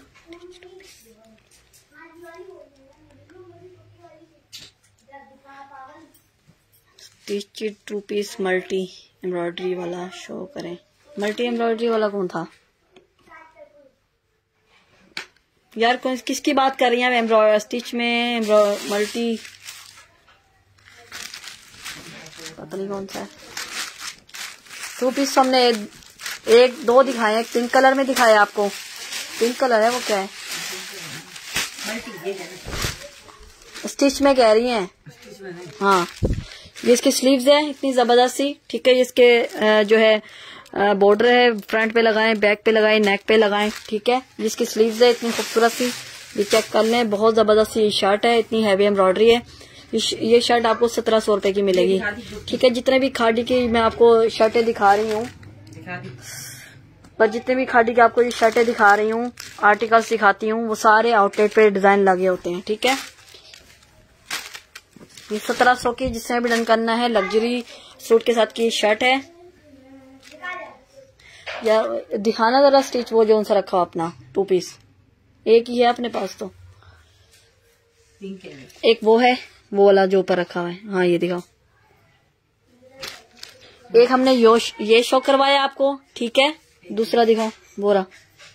S1: Stitch two piece multi embroidery वाला शो करें। मल्टी एम्ब्रॉयडरी वाला कौन था यार, कौन किसकी बात कर रही हैं? एम्ब्रॉयडरी स्टिच में मल्टी पता नहीं कौन सा है। टू पीस हमने एक दो दिखाए हैं, पिंक कलर में दिखाया आपको, पिंक कलर है वो क्या है? स्टिच में कह रही हैं? हाँ, ये इसकी स्लीव्स है इतनी जबरदस्त सी, ठीक है। इसके जो है बॉर्डर है, फ्रंट पे लगाएं, बैक पे लगाएं, नेक पे लगाएं, ठीक है। जिसकी स्लीव्स है इतनी खूबसूरत सी, ये चेक कर लें, बहुत जबरदस्त सी शर्ट है, इतनी हैवी एम्ब्रॉयडरी है। ये शर्ट आपको सत्रह सौ रुपए की मिलेगी, ठीक है। जितने भी खादी की मैं आपको शर्टें दिखा रही हूँ, पर जितने भी खादी की आपको ये शर्टें दिखा रही हूँ, आर्टिकल्स दिखाती हूँ, वो सारे आउटलेट पे डिजाइन लगे होते हैं, ठीक है। ये सत्रह सौ की जिसने भी डन करना है, लग्जरी सूट के साथ की शर्ट है। या दिखाना जरा स्टिच वो जो सा रखा हो अपना टू पीस, एक ही है अपने पास तो, एक वो है वो वाला जो ऊपर रखा हुआ है। हाँ ये दिखाओ, एक हमने यो ये शो करवाया आपको, ठीक है। दूसरा दिखाओ वो रहा,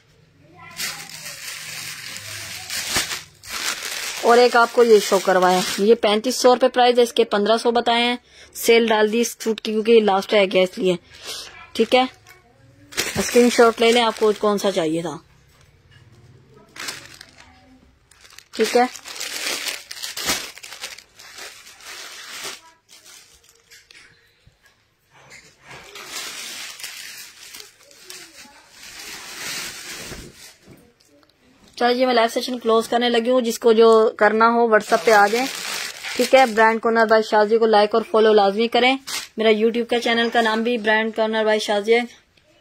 S1: और एक आपको ये शो करवाया। ये पैंतीस सौ रुपए प्राइस है, इसके पंद्रह सौ बताए हैं। सेल डाल दी इस सूट की क्योंकि लास्ट रह गया इसलिए, ठीक है। स्क्रीनशॉट ले लें आपको कौन सा चाहिए था, ठीक है। चलिए मैं लाइव सेशन क्लोज करने लगी हूँ। जिसको जो करना हो व्हाट्सएप पे आ जाए, ठीक है। ब्रांड कॉर्नर बाय शाजी को लाइक और फॉलो लाजमी करें। मेरा यूट्यूब का चैनल का नाम भी ब्रांड कॉर्नर बाय शाजी है।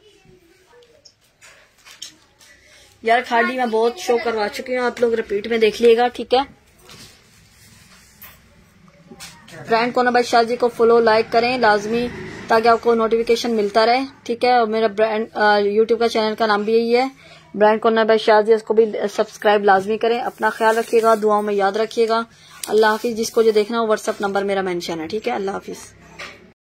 S1: यार खाली मैं बहुत शो करवा चुकी हूँ, आप लोग रिपीट में देख लीजिएगा, ठीक है। ब्रांड कॉर्नर बाय शाजी को फॉलो लाइक करें लाजमी, ताकि आपको नोटिफिकेशन मिलता रहे, ठीक है। और मेरा ब्रांड यूट्यूब का चैनल का नाम भी यही है, ब्रांड कॉर्नर बाय शाजी, इसको भी सब्सक्राइब लाजमी करें। अपना ख्याल रखिएगा, दुआओं में याद रखिएगा। अल्लाह हाफिज। जिसको जो देखना हो व्हाट्सएप नंबर मेरा मेंशन है, ठीक है। अल्लाह हाफिज।